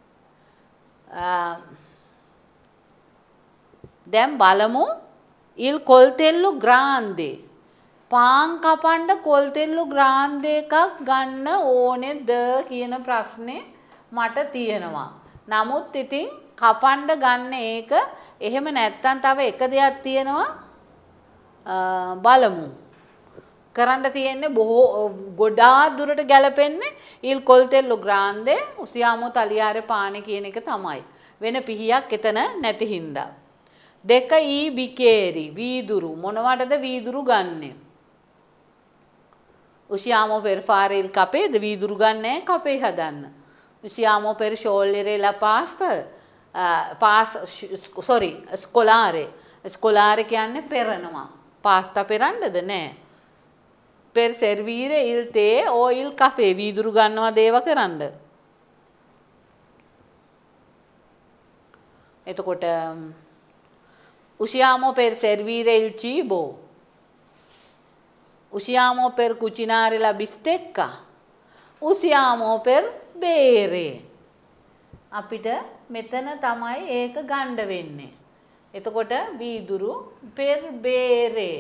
[SPEAKER 1] දැන් බලමු il coltello grande පාන් කපන්න coltello grande එකක් ගන්න ඕනේද කියන ප්‍රශ්නේ මට තියෙනවා. නමුත් ඉතින් කපන්න ගන්න ඒක එහෙම නැත්තම් තව එක දෙයක් තියෙනවා බලමු. කරන්න තියෙන්නේ ගොඩාක් දුරට ගැලපෙන්නේ il coltello grande usiamo tagliare pane කියන එක තමයි. වෙන පිහියක් එතන නැති හින්දා. දෙක I bicchieri වීදුරු මොනවටද වීදුරු ගන්නෙ? usiamo per fare il caffè වීදුරු ගන්නේ කෆේ හදන්න. usiamo per sciogliere la pasta scolare කියන්නේ පෙරනවා. පාස්තා පෙරන්නද නෑ. per servire il tè o il caffè වීදුරු ගන්නවා දේව කරන්න. එතකොට usiamo per servire il cibo. Usiamo per cucinare la bistecca. usiamo per bere. අපිට මෙතන තමයි ඒක ගන්න වෙන්නේ. එතකොට වීදුරු per bere.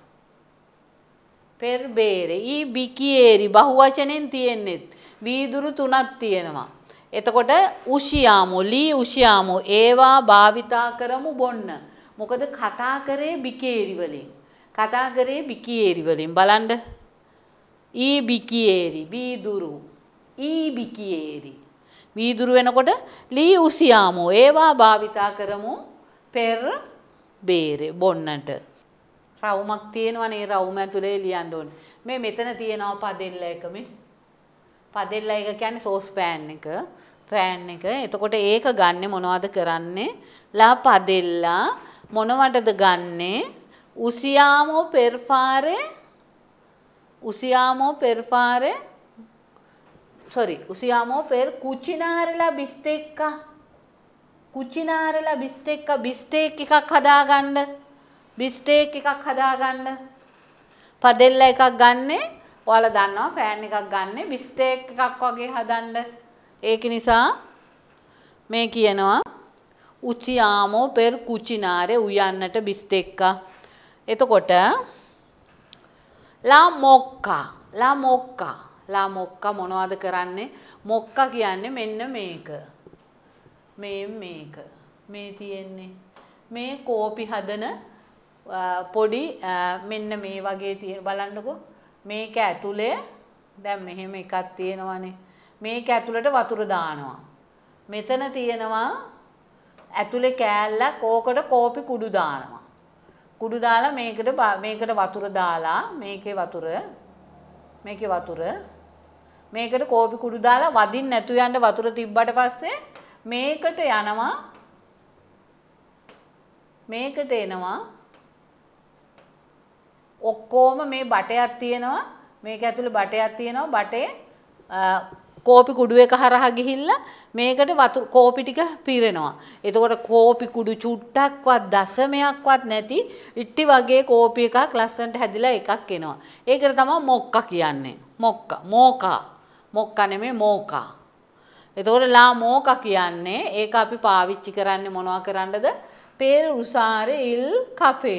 [SPEAKER 1] per bere. ඊ bicchieri බහුවචනෙන් තියෙන්නේ. වීදුරු තුනක් තියෙනවා. එතකොට usiamo li usiamo ඒවා භාවිතා කරමු බොන්න. මොකද කතා කරේ bicchieri වලින්. කතා කරේ bicchieri වලින්. බලන්න. ඊ bicchieri වීදුරු. ඊ bicchieri වීදුරු වෙනකොට ලී උසියාමෝ ඒවා භාවිතා කරමු per bere බොන්නට. රවුමක් තියෙනවනේ රවුම ඇතුලේ ලියන්න ඕනේ. මේ මෙතන තියෙනවා පදෙල්ල එක මේ. පදෙල්ල එක කියන්නේ සෝස් පෑන් එක. පෑන් එක. එතකොට ඒක ගන්නෙ මොනවද කරන්නේ? ලා පදෙල්ලා මොනවටද ගන්නෙ? උසියාමෝ per fare usiamo per fare sorry usiamo per cucinare la bistecca cucinare la bistecca bistec එකක් හදාගන්න bistec එකක් හදාගන්න පදෙල්ල එකක් ගන්නෙ ඔයාලා දන්නවා ෆෑන් එකක් ගන්නෙ bistec එකක් වගේ හදන්න ඒක නිසා මේ කියනවා usiamo per cucinare උයන්නට bistecca එතකොට la mocca la mocca la mocca මොනවද කරන්නේ මොක්කා කියන්නේ මෙන්න මේක මේක මේ තියෙන්නේ මේ කෝපි හදන පොඩි මෙන්න මේ වගේ තියෙන බලන්නකෝ මේක ඇතුලේ දැන් මෙහෙම එකක් තියෙනවානේ මේක ඇතුලට වතුර දානවා මෙතන තියෙනවා ඇතුලේ කෑල්ලක් ඕකට කෝපි කුඩු දානවා කුඩු දාලා මේකට වතුර දාලා මේකේ වතුර මේකට කෝපි කුඩු දාලා වදින්න නැතු යන්න වතුර තිබ්බට පස්සේ මේකට එනවා ඔක්කොම මේ බටයක් තියෙනවා මේක ඇතුලේ බටයක් තියෙනවා බටේ කෝපි කුඩු එක හරහා ගිහිල්ලා මේකට වතුර කෝපි ටික පිරෙනවා. එතකොට කෝපි කුඩු චුට්ටක්වත් දශමයක්වත් නැති ඉට්ටි වගේ කෝපි එකක් ලස්සනට හැදිලා එකක් එනවා. ඒකට තමයි මොක්කා කියන්නේ. මොක්කා නෙමෙයි මෝකා. එතකොට ලා මෝකා කියන්නේ ඒක අපි පාවිච්චි කරන්නේ මොනවා කරන්නද? per usare il caffè.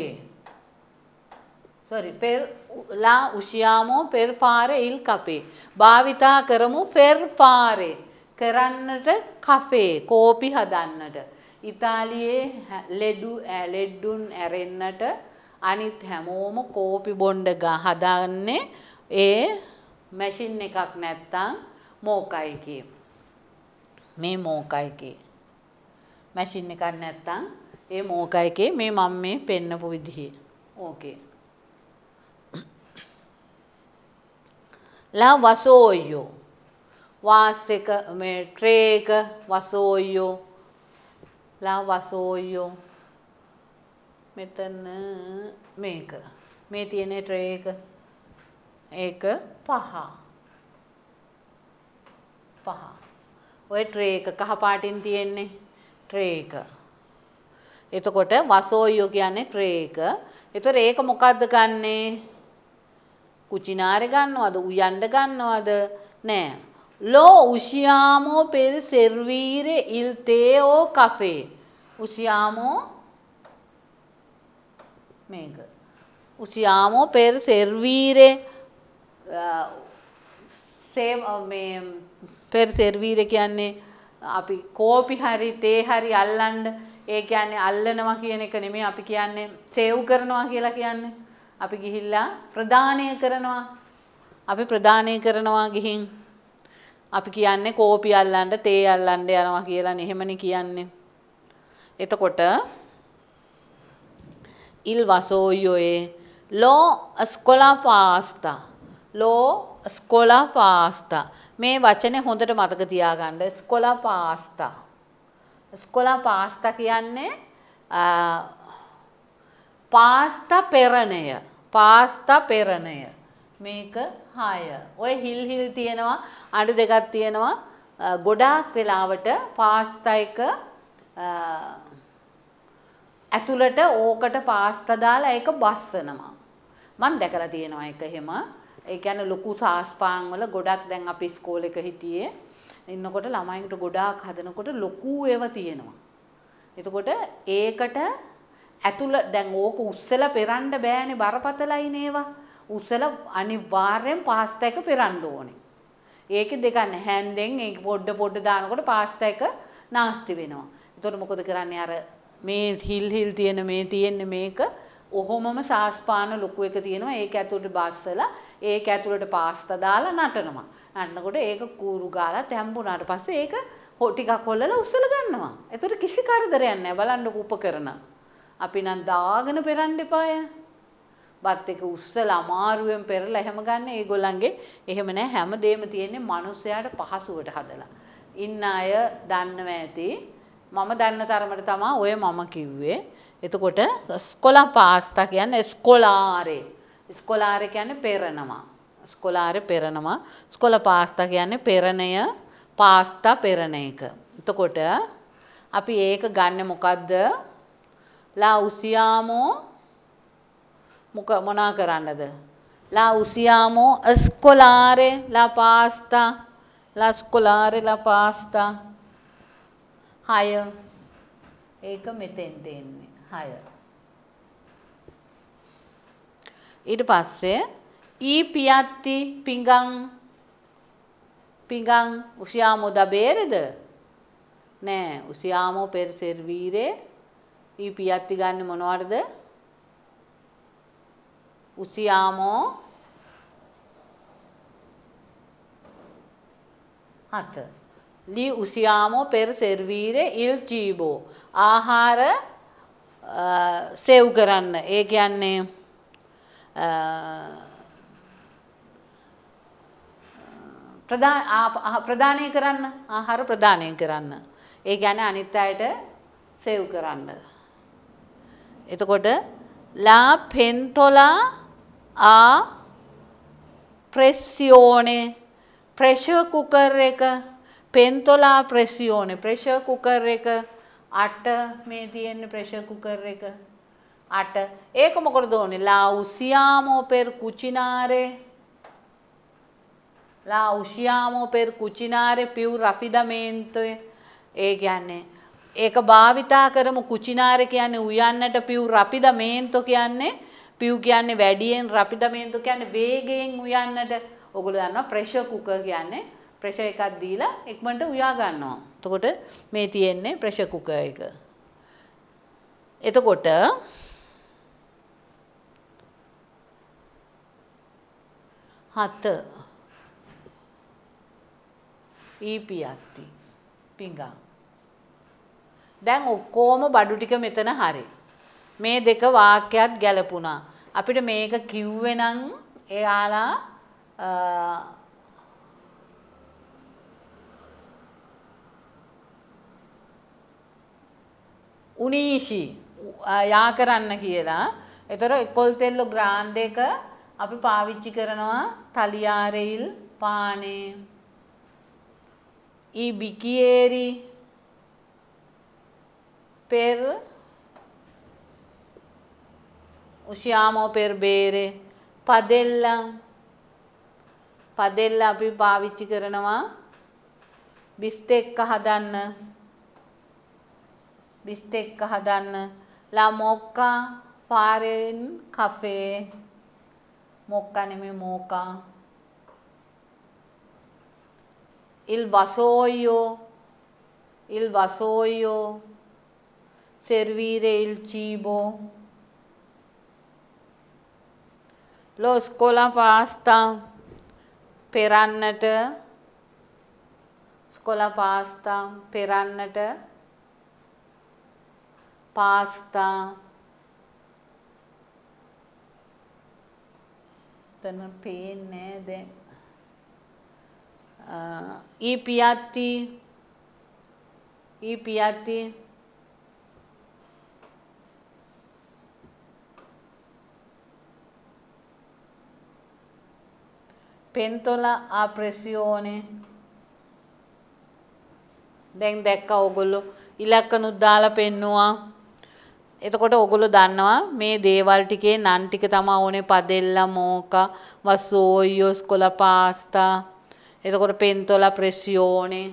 [SPEAKER 1] sorry per la usiamo per fare il caffè. භාවිතා කරමු per fare. කරන්නට කෆේ කෝපි හදන්නට. ඉතාලියේ ලෙඩුන් ඇරෙන්නට අනිත් හැමෝම කෝපි බොණ්ඩ හදන්නේ ඒ මැෂින් එකක් නැත්තම් මෝකයිකේ. මේ මෝකයිකේ. මැෂින් එකක් නැත්තම් ඒ මෝකයිකේ මේ මම මේ පෙන්නපු විදිහේ. ඕකේ. La vasoio वास එක මේ ට්‍රේ එක vasoio la vasoio මෙතන මේක මේ තියෙන ට්‍රේ එක ඒක පහ ඔය ට්‍රේ එක කහ පාටින් තියෙන්නේ ට්‍රේ එක එතකොට vasoio කියන්නේ ට්‍රේ එක ඒතර ඒක මොකද්ද ගන්නෙ කුචිනාරේ ගන්නවද උයන්න ගන්නවද නෑ lo usiamo per servire il tè o caffè usiamo මේක usiamo per servire per servire කියන්නේ අපි කෝපි හරි තේ හරි අල්ලන්න ඒ කියන්නේ අල්ලනවා කියන එක නෙමෙයි අපි කියන්නේ සේව් කරනවා කියලා කියන්නේ අපි ගිහිල්ලා ප්‍රදානය කරනවා ගිහින් අපි කියන්නේ කෝපි අල්ලන්න තේ අල්ලන්න යනවා කියලා නෙහෙමනේ කියන්නේ. එතකොට il vasoio lo scola pasta මේ වචනේ හොඳට මතක තියාගන්න scola pasta කියන්නේ පාස්තා පෙරණය මේක 6 ඔය හිල් තියෙනවා අඬ දෙකක් තියෙනවා ගොඩාක් වෙලාවට පාස්තා එක ඇතුළට ඕකට පාස්තා දාලා ඒක බස්සනවා මම දැකලා තියෙනවා ඒක එහෙම ඒ කියන්නේ ලොකු සාස්පාන් වල ගොඩක් දැන් අපි ඉස්කෝලේක හිටියේ ඉන්නකොට ළමයින්ට ගොඩාක් හදනකොට ලොකු ඒවා තියෙනවා. එතකොට ඒකට ඇතුළ දැන් ඕක උස්සලා පෙරන්න බෑනේ බරපතලයිනේ ඒවා. උස්සලා අනිවාර්යෙන් පාස්තා එක පෙරන්න ඕනේ. ඒකේ දෙක නැහැ. හැන්දෙන් ඒක පොඩ දානකොට පාස්තා එක නාස්ති වෙනවා. එතකොට මොකද කරන්නේ අර මේ හිල් තියෙන මේ තියෙන්නේ මේක ඔහොමම සාස්පාන ලොකු එක තියෙනවා. ඒක ඇතුළට බස්සලා ඒක ඇතුළට පාස්තා දාලා නටනවා. නටනකොට ඒක කූරු ගාලා තැම්බුණාට පස්සේ ඒක ටිකක් හොල්ලලා උස්සලා ගන්නවා. එතකොට කිසි කරදරයක් නැහැ. බලන්නකො උපකරණ. අපි නම් දාගෙන පෙරන්න එපාය. බත් එක උස්සලා අමාරුවෙන් පෙරලා එහෙම ගන්න ඒගොල්ලන්ගේ එහෙම නැහැ. හැමදේම තියෙන්නේ මිනිස්සයාට පහසුවට හදලා. ඉන්න අය දන්නව ඇති. මම දන්න තරමට තමයි ඔය මම කිව්වේ. එතකොට ස්කොලා පාස්තා කියන්නේ ස්කොලාරේ. ස්කොලාරේ කියන්නේ පෙරනවා. ස්කොලාරේ පෙරනවා. ස්කොලා පාස්තා කියන්නේ පෙරණය පාස්තා පෙරණ එක. එතකොට අපි ඒක ගන්න මොකද්ද? La usiamo මොනා කරන්නද? La usiamo scolare la pasta. La scolare la pasta. හය. ඒක මෙතෙන් දෙන්නේ. හය. ඊට පස්සේ I piatti pinggan usiamo da bere? නෑ. usiamo per servire. I piatti ගන්න මොනවටද? usiamo හත. Li usiamo per servire il cibo. ආහාර සේව් කරන්න. ඒ කියන්නේ ප්‍රදානය කරන්න. ආහාර ප්‍රදානය කරන්න. ඒ කියන්නේ අනිත් අයට සේව් කරන්න. එතකොට la pentola a pressione pressure cooker එක pentola pressione pressure cooker එක 8 මේ තියෙන්නේ pressure cooker එක 8 ඒක මොකටද ඕනේ la usiamo per cucinare più rapidamente ඒ කියන්නේ ඒක භාවිතා කරමු කුචිනාරේ කියන්නේ උයන්නට පිව් රපිඩමේන්තෝ කියන්නේ පිව් කියන්නේ වැඩියෙන් රපිඩමේන්තෝ කියන්නේ වේගයෙන් උයන්නට. ඔයගොල්ලෝ දන්නවා ප්‍රෙෂර් කුකර් කියන්නේ ප්‍රෙෂර් එකක් දීලා ඉක්මනට උයා ගන්නවා. එතකොට මේ තියෙන්නේ ප්‍රෙෂර් කුකර් එක. එතකොට හත ඊපියත්ති පිංගා දැන් ඔක්කොම බඩු ටික මෙතන හරි. මේ දෙක වාක්‍යයක් ගැලපුණා. අපිට මේක කිව්වේ නම් එයාලා උනීෂි යා කරන්න කියලා. ඒතර කොල්තෙල්ලෝ ග්‍රාන්ඩ් එක අපි පාවිච්චි කරනවා තලියාරේ il pane. I bicchieri per usiamo per bere. padella අපි පාවිච්චි කරනවා බිස්තෙක්ක හදන්න. la mocha fare un caffè. මොක්කා නෙමෙයි මෝකා. il vasoio servire il cibo. lo scolapasta පෙරන්නට. පාස්තා තන පේන්නේ දැන් I piatti pentola a pressione. දැන් දැක්කා ඔයගොල්ලෝ ඉලක්කනුත් දාලා පෙන්නුවා. එතකොට ඔයගොල්ලෝ දන්නවා මේ දේවල් ටිකේ නන් ටික තමයි ඕනේ පදෙල්ලා මෝකා වසෝයෝ ස්කොලා පාස්තා එතකොට පෙන්තෝලා ප්‍රෙසියෝනේ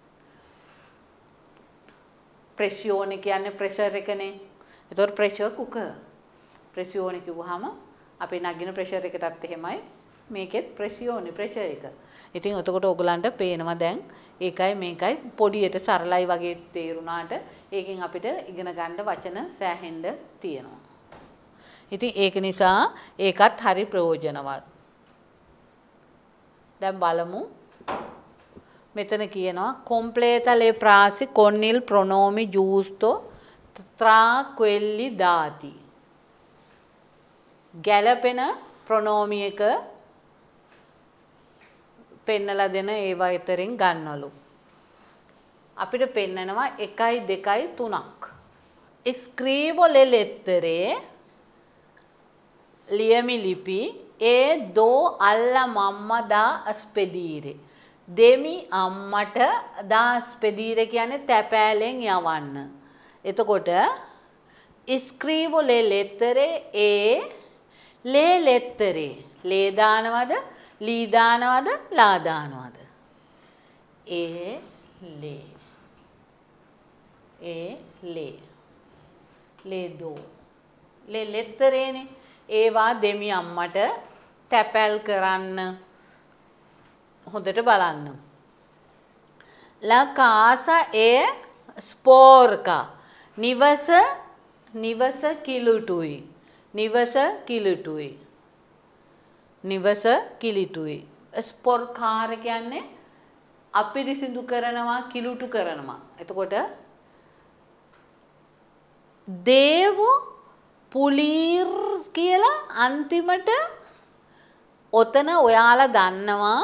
[SPEAKER 1] ප්‍රෙසියෝනේ කියන්නේ ප්‍රෙෂර් එකනේ එතකොට ප්‍රෙෂර් කුකර් ප්‍රෙසියෝනේ කිව්වහම අපේ නගින ප්‍රෙෂර් එකටත් එහෙමයි මේකෙත් ප්‍රෙසියෝනේ ප්‍රෙෂර් එක ඉතින් එතකොට ඔයගලන්ට පේනවා දැන් ඒකයි මේකයි පොඩියට සරලයි වගේ තේරුණාට ඒකෙන් අපිට ඉගෙන ගන්න වචන සෑහෙන්න තියෙනවා. ඉතින් ඒක නිසා ඒකත් හරි ප්‍රයෝජනවත්. දැන් බලමු. මෙතන කියනවා completa le frasi con il pronome giusto tra quelli dati. ගැළපෙන ප්‍රොනෝමි එක පෙන්නලා දෙන ඒවා අතරින් ගන්නවලු. අපිට පෙන්නනවා 1 2 3ක්. Scrivo le lettere ලියමි ලිපි e do alla mamma da spedire. දෙමි අම්මට da spedire කියන්නේ තැපෑලෙන් යවන්න. එතකොට Scrivo le lettere e le lettere. ලේ දානවද? ලී දානවද? ලා දානවද? ලේ දෝ ලේ ලෙත්තරේනේ ඒවා දෙමි අම්මට තැපැල් කරන්න හොඳට බලන්න la casa è sporca නිවස කිලුටුයි ස්පොර්කාර කියන්නේ අපිරිසිදු කරනවා කිලුටු කරනවා එතකොට දේවෝ පුලීර් කියලා අන්තිමට ඔතන ඔයාලා දන්නවා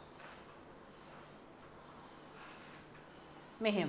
[SPEAKER 1] මෙහෙම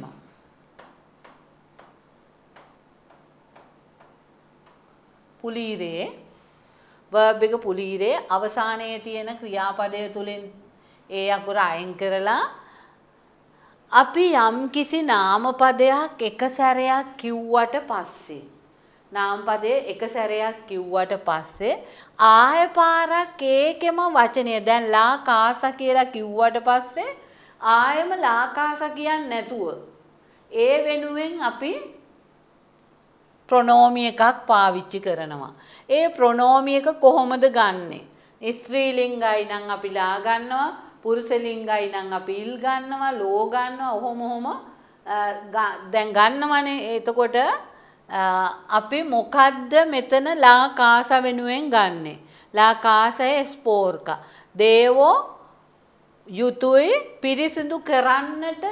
[SPEAKER 1] පුලීරේ verb එක පුලීරේ අවසානයේ තියෙන ක්‍රියාපදය තුලින් ඒ අකුර අයින් කරලා අපි යම් කිසි නාමපදයක් එක සැරයක් කිව්වට පස්සේ නාමපදයේ එක සැරයක් කිව්වට පස්සේ ආයෙ පාරක් ඒකෙම වචනය දැන් ලා කාසා කියලා කිව්වට පස්සේ ආයෙම ලා කාසා කියන්නේ නැතුව ඒ වෙනුවෙන් අපි ප්‍රොනෝමි එකක් පාවිච්චි කරනවා. ඒ ප්‍රොනෝමි එක කොහොමද ගන්නෙ? ස්ත්‍රී ලිංගයි නම් අපි ලා ගන්නවා, පුරුෂ ලිංගයි නම් අපි ඉල් ගන්නවා, ලෝ ගන්නවා, ඔහොම දැන් ගන්නවනේ. එතකොට අපි මොකද්ද මෙතන ලා කාසා වෙනුවෙන් ගන්නෙ? ලා කාසයේ ස්පෝර්කා. දේවෝ යුතුයි පිරිසිදු කරන්නට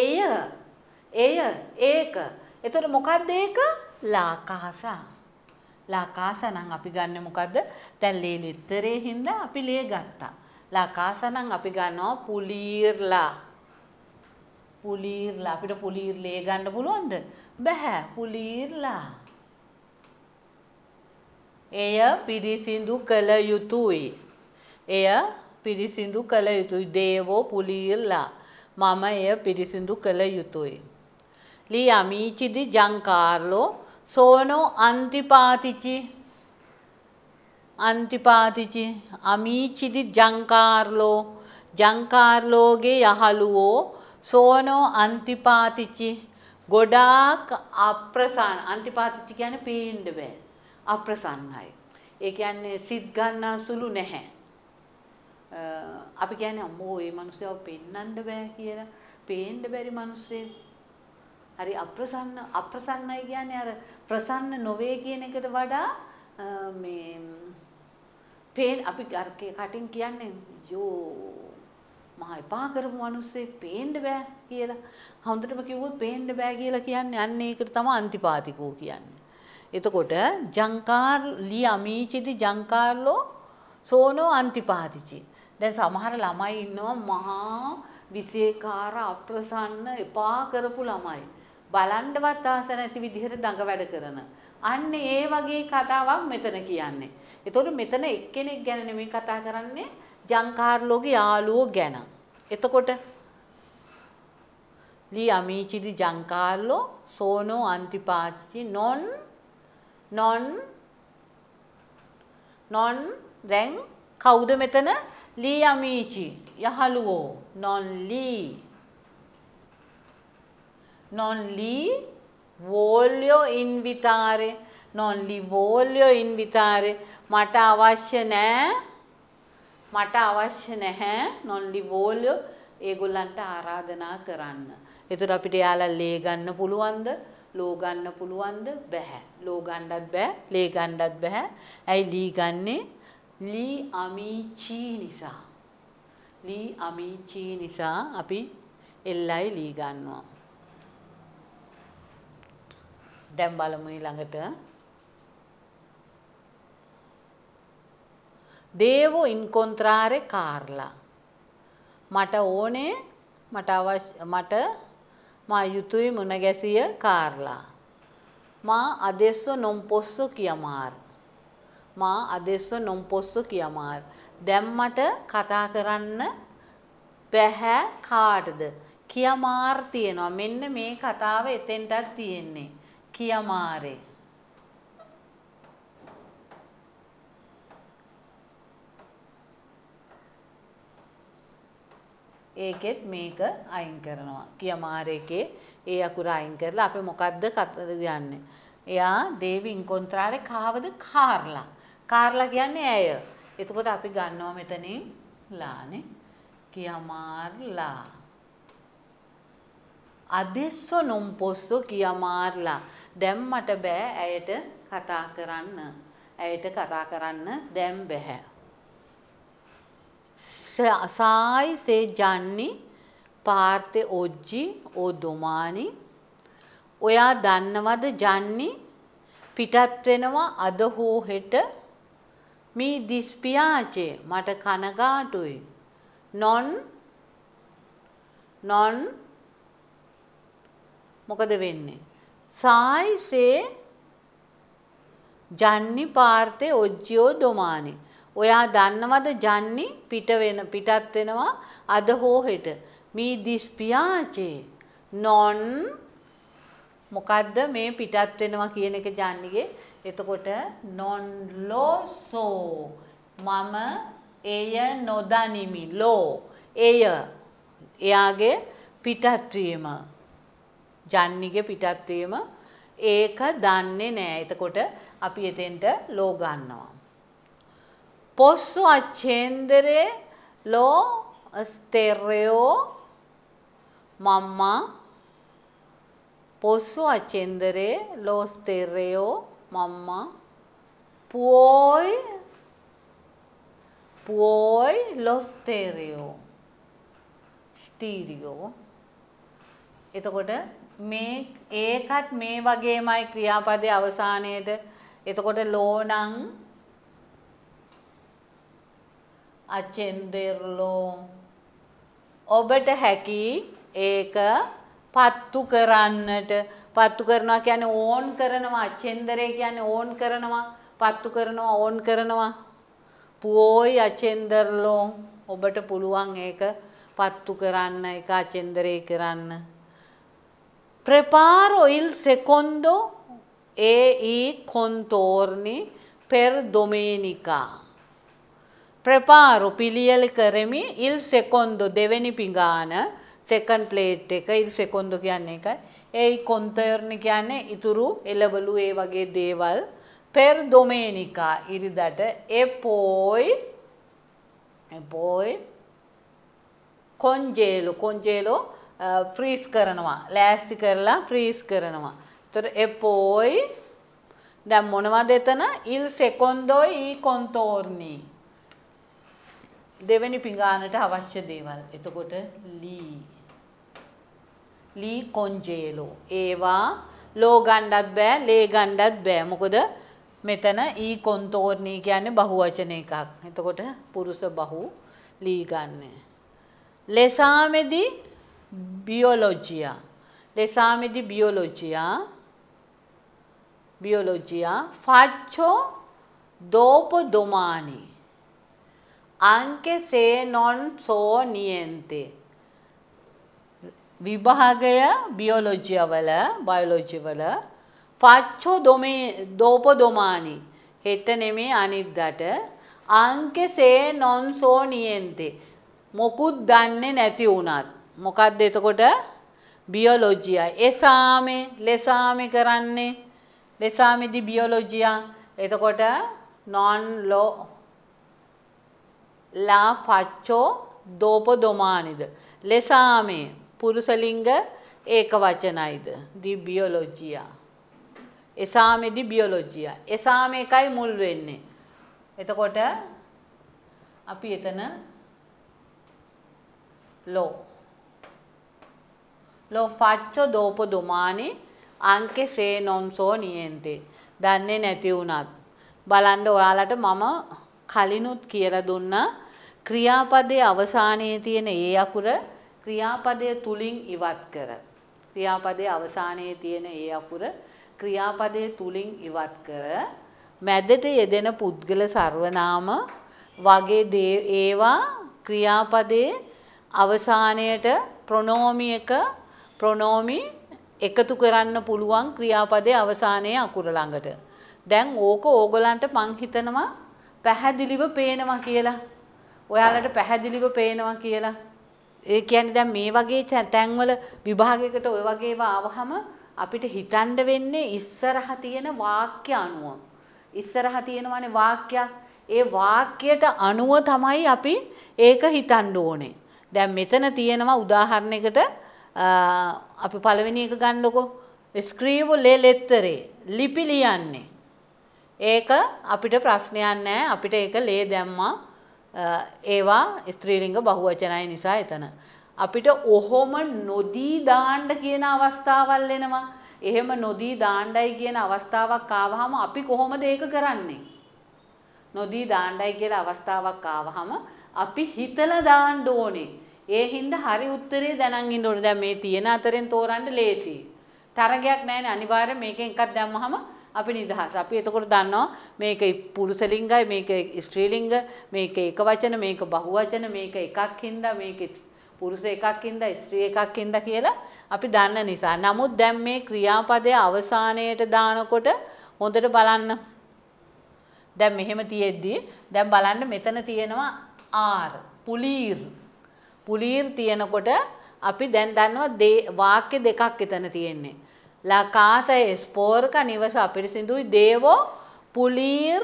[SPEAKER 1] ඒක. එතකොට මොකද්ද ඒක? ලා කාසා. ලා කාසා නම් අපි ගන්නෙ මොකද්ද? දැන් ලේ ලිත්තරේ හින්දා අපි ලේ ගත්තා. ලා කාසා නම් අපි ගන්නවා පුලීර්ලා. අපිට පුලීර් ලේ ගන්න පුළුවන්ද? බෑ. පුලීර්ලා. එය පිරිසිදු කළ යුතුයි. දේවෝ පුලීර්ලා. මම එය පිරිසිදු කළ යුතුයි. Gli amici di Giancarlo sono antipatici. Amici di Giancarlo. Giancarloගේ යහළුවෝ sono antipatici. ගොඩාක් අප්‍රසන්න. antipatici කියන්නේ පේන්න බෑ. අප්‍රසන්නයි. ඒ කියන්නේ සිත් ගන්න සුළු නැහැ. අපි කියන්නේ අම්මෝ මේ මිනිස්සුව පෙන්නන්න බෑ කියලා. පේන්න බැරි මිනිස්සෙක්. හරි අප්‍රසන්නයි කියන්නේ අර ප්‍රසන්න නොවේ කියන එකට වඩා මේ පේන අපි කටින් කියන්නේ යෝ මහා එපා කරපු මිනිස්සෙක් පේන්න බෑ කියලා. හොඳටම කිව්වොත් පේන්න බෑ කියලා කියන්නේ අන්න ඒකට තමයි අන්තිපාතිකෝ කියන්නේ. එතකොට Gli amici di Giancarlo sono antipatici. දැන් සමහර ළමයි ඉන්නවා මහා විශේෂකාර අප්‍රසන්න එපා කරපු ළමයි. බලන්නවත් ආස නැති විදිහට දඟ වැඩ කරන. අන්න ඒ වගේ කතාවක් මෙතන කියන්නේ. ඒතකොට මෙතන එක්කෙනෙක් ගැන නෙමෙයි කතා කරන්නේ ජංකාර්ලෝගේ යාළුවෝ ගැන. එතකොට Gli amici di Giancarlo sono antipatici non non දැන් කවුද මෙතන ලී අමීචි යහළුවෝ non li voglio invitare මට අවශ්‍ය නැහැ non li voglio ඒගොල්ලන්ට ආරාධනා කරන්න. එතකොට අපිට යාලා ලේ ගන්න පුළුවන්ද? ලෝ ගන්න පුළුවන්ද? බෑ. ලෝ ගන්නත් බෑ, ලේ ගන්නත් බෑ. ඇයි ලී ගන්නෙ? ලී අමීචි නිසා. ලී අමීචි නිසා අපි එල්ලයි ලී ගන්නවා. දැන් බලමු ඊළඟට. Devo incontrare Carla. මා යුතුයි මුණ ගැසිය කාර්ලා. මා adesso non posso chiamare. දැන් මට කතා කරන්න බැහැ කාටද? කියමාර් තියෙනවා. මෙන්න මේ කතාව එතෙන්ටත් තියෙන්නේ. කියමාරේ. ඒකෙත් මේක අයින් කරනවා. කියමාරේකේ ඒ අකුර අයින් කරලා අපි මොකද්ද කියන්නේ? එයා දේවි ඉන්කොන්ත්‍රාරේ කාවද? කාර්ලා. කාර්ලා කියන්නේ ඇය. එතකොට අපි ගන්නවා මෙතනින් ලානේ. කියමාර්ලා. adesso non posso chiamarla. දැන් මට බෑ ඇයට කතා කරන්න. දැන් බෑ. Sai se Gianni parte oggi o domani. ඔයා දන්නවද ජන්නි පිටත් වෙනවා අද හෝ හෙට? Mi dispiace මට කනගාටුයි. non මොකද වෙන්නේ? sai se Gianni parte oggi o domani. ඔයා දන්නවද ජන්නි පිටත් වෙනවා අද හෝ හෙට? Mi dispiace non මොකද්ද මේ පිටත් වෙනවා කියන එක ජන්නිගේ? එතකොට non lo so මම එය නොදනිමි. lo එයාගේ පිටත් වීම, ජන්නිගේ පිටත් වීම ඒක දන්නේ නැහැ. එතකොට අපි එතෙන්ට lo ගන්නවා. Posso accendere lo stereo mamma? Posso accendere lo stereo mamma? Puoi lo stereo. එතකොට මේ ඒකත් මේ වගේමයි ක්‍රියාපදයේ අවසානයේට. එතකොට lo නම් accenderlo ඔබට හැකි ඒක පත්තු කරන්නට. පත්තු කරනවා කියන්නේ ඕන් කරනවා. accendere කියන්නේ ඕන් කරනවා. පත්තු කරනවා ඕන් කරනවා. puoi accenderlo ඔබට පුළුවන් ඒක පත්තු කරන්න, ඒක accendere කරන්න. preparo il secondo e i contorni per domenica. Preparo පිළියෙල කරමි il secondo දෙවෙනි පිඟාන second plate එක. il secondo කියන්නේ එකයි. ඒ contorni කියන්නේ ඉතුරු එළවලු ඒ වගේ දේවල්. per domenica ඉරිදට. e poi congelo freeze කරනවා. ලෑස්ති කරලා freeze කරනවා. එතකොට e poi දැන් මොනවද එතන? il secondo i contorni දෙවෙනි පිඟානට අවශ්‍ය දේවල්. එතකොට ලී කොන්ජේලෝ. ඒවා ලෝ ගන්නත් බෑ, ලේ ගන්නත් බෑ. මොකද මෙතන ඊ කොන්තෝර්නී කියන්නේ බහුවචන එකක්. එතකොට පුරුෂ බහු ලී ගන්න. l'esame di biologia faccio dopo domani. Anche se non so niente. විභාගය බියොලොජි වල ෆච්චෝ දෝපදොමානි හෙට නෙමේ අනිද්දාට අංකේ සේ නොන්සෝ නියෙන්තේ මොකුත් දන්නේ නැති වුණත් මොකක්ද එතකොට බියොලොජියා එසාමේ ලෙසාමේ කරන්නේ ලෙසාමේදී බියොලොජියා එතකොට non lo la faccio dopodomaniද ලෙසාමේ පුරුෂලිංග ඒක වචනයිද di biologia එසාමේදී බියොලොජියා එසාමේ එකයි මුල් වෙන්නේ එතකොට අපි එතන lo faccio dopodomani anche se non so niente දන්නේ නැති වුණත් බලන්න ඔයාලට මම කලිනුත් කියලා දුන්නා ක්‍රියාපදයේ අවසානයේ තියෙන ඒ අකුර ක්‍රියාපදයේ තුලින් ඉවත් කර ක්‍රියාපදයේ අවසානයේ තියෙන ඒ අකුර ක්‍රියාපදයේ තුලින් ඉවත් කර මැදට යෙදෙන පුද්ගල සර්වනාම වගේ ඒවා ක්‍රියාපදයේ අවසානයට ප්‍රොනෝමි එකතු කරන්න පුළුවන් ක්‍රියාපදයේ අවසානයේ අකුර ළඟට. දැන් ඕක ඕගලන්ට මං හිතනවා පැහැදිලිව පේනවා කියලා. ඔයාලට පැහැදිලිව පේනවා කියලා. ඒ කියන්නේ දැන් මේ වගේ තැන්වල විභාගයකට ඔය වගේ ඒවා ආවහම අපිට හිතන්න වෙන්නේ ඉස්සරහ තියෙන වාක්‍ය අනුව. ඉස්සරහ තියෙනවානේ වාක්‍යයක්. ඒ වාක්‍යයට අනුව තමයි අපි ඒක හිතන්න ඕනේ. දැන් මෙතන තියෙනවා උදාහරණයකට අපි පළවෙනි එක ගන්නකො ස්ක්‍රීව් ලේ ලෙත්තරේ ලිපි ලියන්නේ. ඒක අපිට ප්‍රශ්නයක් නැහැ. අපිට ඒක ලේ දැම්මා. ඒවා ස්ත්‍රීලිංග බහුවචනයි නිසා එතන. අපිට ඔහොම නොදී දාන්න කියන අවස්ථාවල් එනවා. එහෙම නොදී දාන්නයි කියන අවස්ථාවක් ආවහම අපි කොහොමද ඒක කරන්නේ? නොදී දාන්නයි කියලා අවස්ථාවක් ආවහම අපි හිතලා දාන්න ඕනේ. ඒ හින්දා හරි උත්තරේ දැනන් ඉන්න ඕනේ. දැන් මේ තියෙන අතරින් තෝරන්න ලේසි. තරගයක් නැහැනේ. අනිවාර්යෙන් මේකෙන් එකක් දැම්මහම අපි නිදහස්. අපි එතකොට දන්නවා මේක පුරුෂලිංගයි, මේක ස්ත්‍රීලිංග, මේක එක වචන, මේක බහුවචන, මේක එකක් හින්දා, මේක පුරුෂ එකක් හින්දා, ස්ත්‍රී එකක් හින්දා කියලා අපි දන්න නිසා. නමුත් දැන් මේ ක්‍රියාපදයේ අවසානයේට දානකොට හොඳට බලන්න. දැන් මෙහෙම තියෙද්දි දැන් බලන්න මෙතන තියෙනවා ආර් පුලීර්. පුලීර් තියෙනකොට අපි දැන් දන්නවා වාක්‍ය දෙකක් එතන තියෙන්නේ. La casa es porca නිවස අපිරිසිදුයි දේවෝ පුලීර්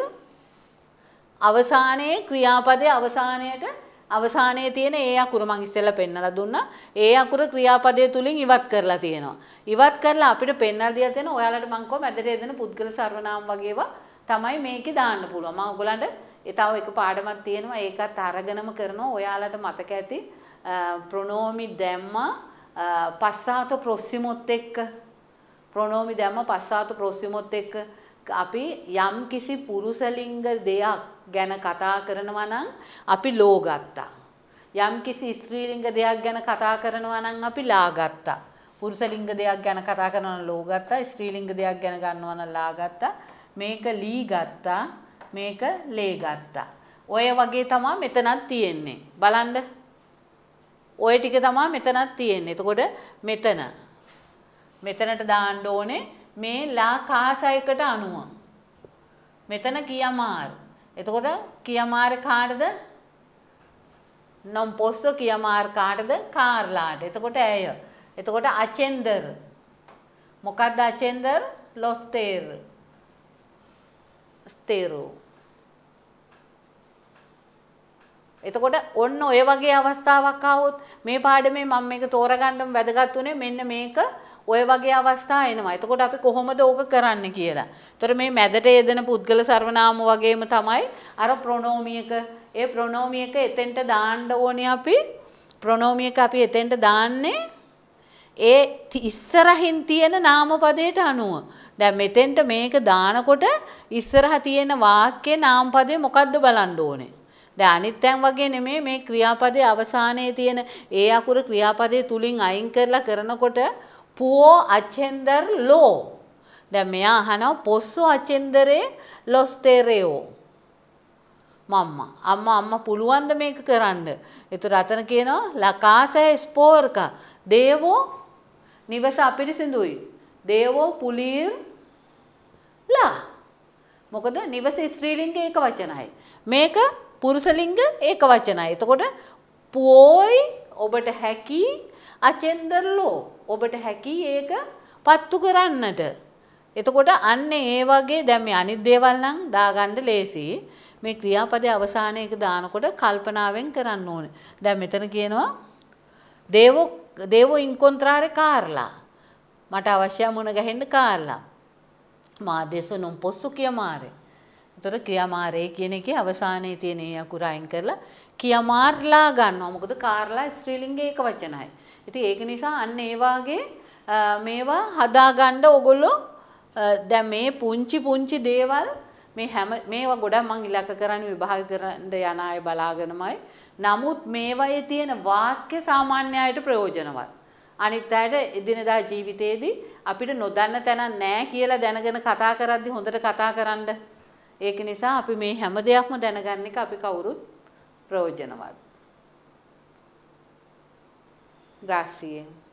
[SPEAKER 1] අවසානයේ ක්‍රියාපදයේ අවසානයේ තියෙන ඒ අකුර මම ඉස්සෙල්ලා පෙන්නලා දුන්නා. ඒ අකුර ක්‍රියාපදයේ තුලින් ඉවත් කරලා තියෙනවා. ඉවත් කරලා අපිට පෙන්නලා දිලා තියෙන ඔයාලට මම කොහොම මැදට එදෙන පුද්ගල සර්වනාම වගේවා තමයි මේකේ දාන්න පුළුවන්. මම ඔයගලන්ට තව එක පාඩමක් තියෙනවා. ඒකත් අරගෙනම කරනවා. ඔයාලට මතක ඇති ප්‍රොනෝමි දැම්මා පස්සාත ප්‍රොක්සිමොත් එක්ක ප්‍රොනෝමි දැම්ම පස්සාත ප්‍රොක්සිමොත් එක්ක අපි යම් කිසි පුරුෂලිංග දෙයක් ගැන කතා කරනවා නම් අපි ලෝ ගත්තා. යම් කිසි ස්ත්‍රීලිංග දෙයක් ගැන කතා කරනවා නම් අපි ලා ගත්තා. පුරුෂලිංග දෙයක් ගැන කතා කරනවා නම් ලෝ ගත්තා. ස්ත්‍රීලිංග දෙයක් ගැන ගන්නවා නම් ලා ගත්තා. මේක ලී ගත්තා. මේක ලේ ගත්තා. ඔය වගේ තමයි මෙතනත් තියෙන්නේ. බලන්න. ඔය ටික තමයි මෙතනත් තියෙන්නේ. එතකොට මෙතනට දාන්න ඕනේ මේ ලා කාසයකට අනුව. මෙතන කියමාර. එතකොට කියමාර කාටද? non posso කියමාර කාටද? කාර්ලාට. එතකොට ඇය. එතකොට අචෙන්දර්. මොකක්ද අචෙන්දර්? ලොස්තේර්. ස්තේරෝ. එතකොට ඔන්න ඔය වගේ අවස්ථාවක් ආවොත් මේ පාඩමේ මම මේක තෝරගන්න වැදගත් උනේ මෙන්න මේක ඔය වගේ අවස්ථා එනවා. එතකොට අපි කොහොමද ඕක කරන්න කියලා. ඒතර මේ මැදට යෙදෙන පුද්ගල සර්වනාම වගේම තමයි අර ප්‍රොනෝමි එක. ඒ ප්‍රොනෝමි එක එතෙන්ට දාන්න ඕනේ අපි. ප්‍රොනෝමි එක අපි එතෙන්ට දාන්නේ ඒ ඉස්සරහින් තියෙන නාමපදයට අනුව. දැන් මෙතෙන්ට මේක දානකොට ඉස්සරහ තියෙන වාක්‍යයේ නාමපදේ මොකද්ද බලන්න ඕනේ. දැන් අනිත් තැන් වගේ නෙමෙයි මේ ක්‍රියාපදයේ අවසානයේ තියෙන ඒ අකුර ක්‍රියාපදයේ තුලින් අයින් කරලා කරනකොට පුෝ අචෙන්දර් ලෝ. දැන් මෙයා අහනවා පොස්සෝ අචෙන්දරේ ලොස්තේරේෝ. අම්මා පුළුවන්ද මේක කරන්න? ඒතර අතන කියනවා ලා කාසා ස්පෝර්කා දේවෝ නිවස අපිරිසිදුයි. දේවෝ පුලීර් ලා. මොකද නිවස ස්ත්‍රීලිංග ඒක වචනයි. මේක පුරුෂලිංග ඒක වචනයි. එතකොට පොයි ඔබට හැකි අචෙන්දර්ලෝ ඔබට හැකි ඒක පත්තු කරන්නට. එතකොට අන්න ඒ වගේ දැන් මේ අනිත් දේවල් නම් දාගන්න ලේසි. මේ ක්‍රියාපදයේ අවසානයේක දානකොට කල්පනාවෙන් කරන්න ඕනේ. දැන් මෙතන කියනවා දේවෝ ඉන්කොන්ත්‍රාරේ කාර්ලා. මට අවශ්‍ය මුණ ගැහෙන්න කාර්ලා. මාදේශ නොම් පොස්සු කියමාරේ. ඒතර කියමාරේ කියන එකේ අවසානයේ තියෙන ඒ අකුර අයින් කරලා කියමාර්ලා ගන්නවා. මොකද කාර්ලා ස්ත්‍රීලිංගයේ ඒක වචනයි. ඉතින් ඒක නිසා අන්න ඒ වාගේ මේවා හදාගන්න ඕගොල්ලෝ දැන් මේ පුංචි දේවල් මේ හැම මේවා ගොඩක් මම ඉලක්ක කරන්නේ විභාග කරන්න යන අය බලාගෙනමයි. නමුත් මේවායේ තියෙන වාක්‍ය සාමාන්‍ය අයට ප්‍රයෝජනවත්. අනිත් අයට එදිනදා ජීවිතේදී අපිට නොදන්න තැනක් නැහැ කියලා දැනගෙන කතා කරද්දී හොඳට කතා කරන්න. ඒක නිසා අපි මේ හැම දෙයක්ම දැනගන්න එක අපි කවුරුත් ප්‍රයෝජනවත්. Gracias.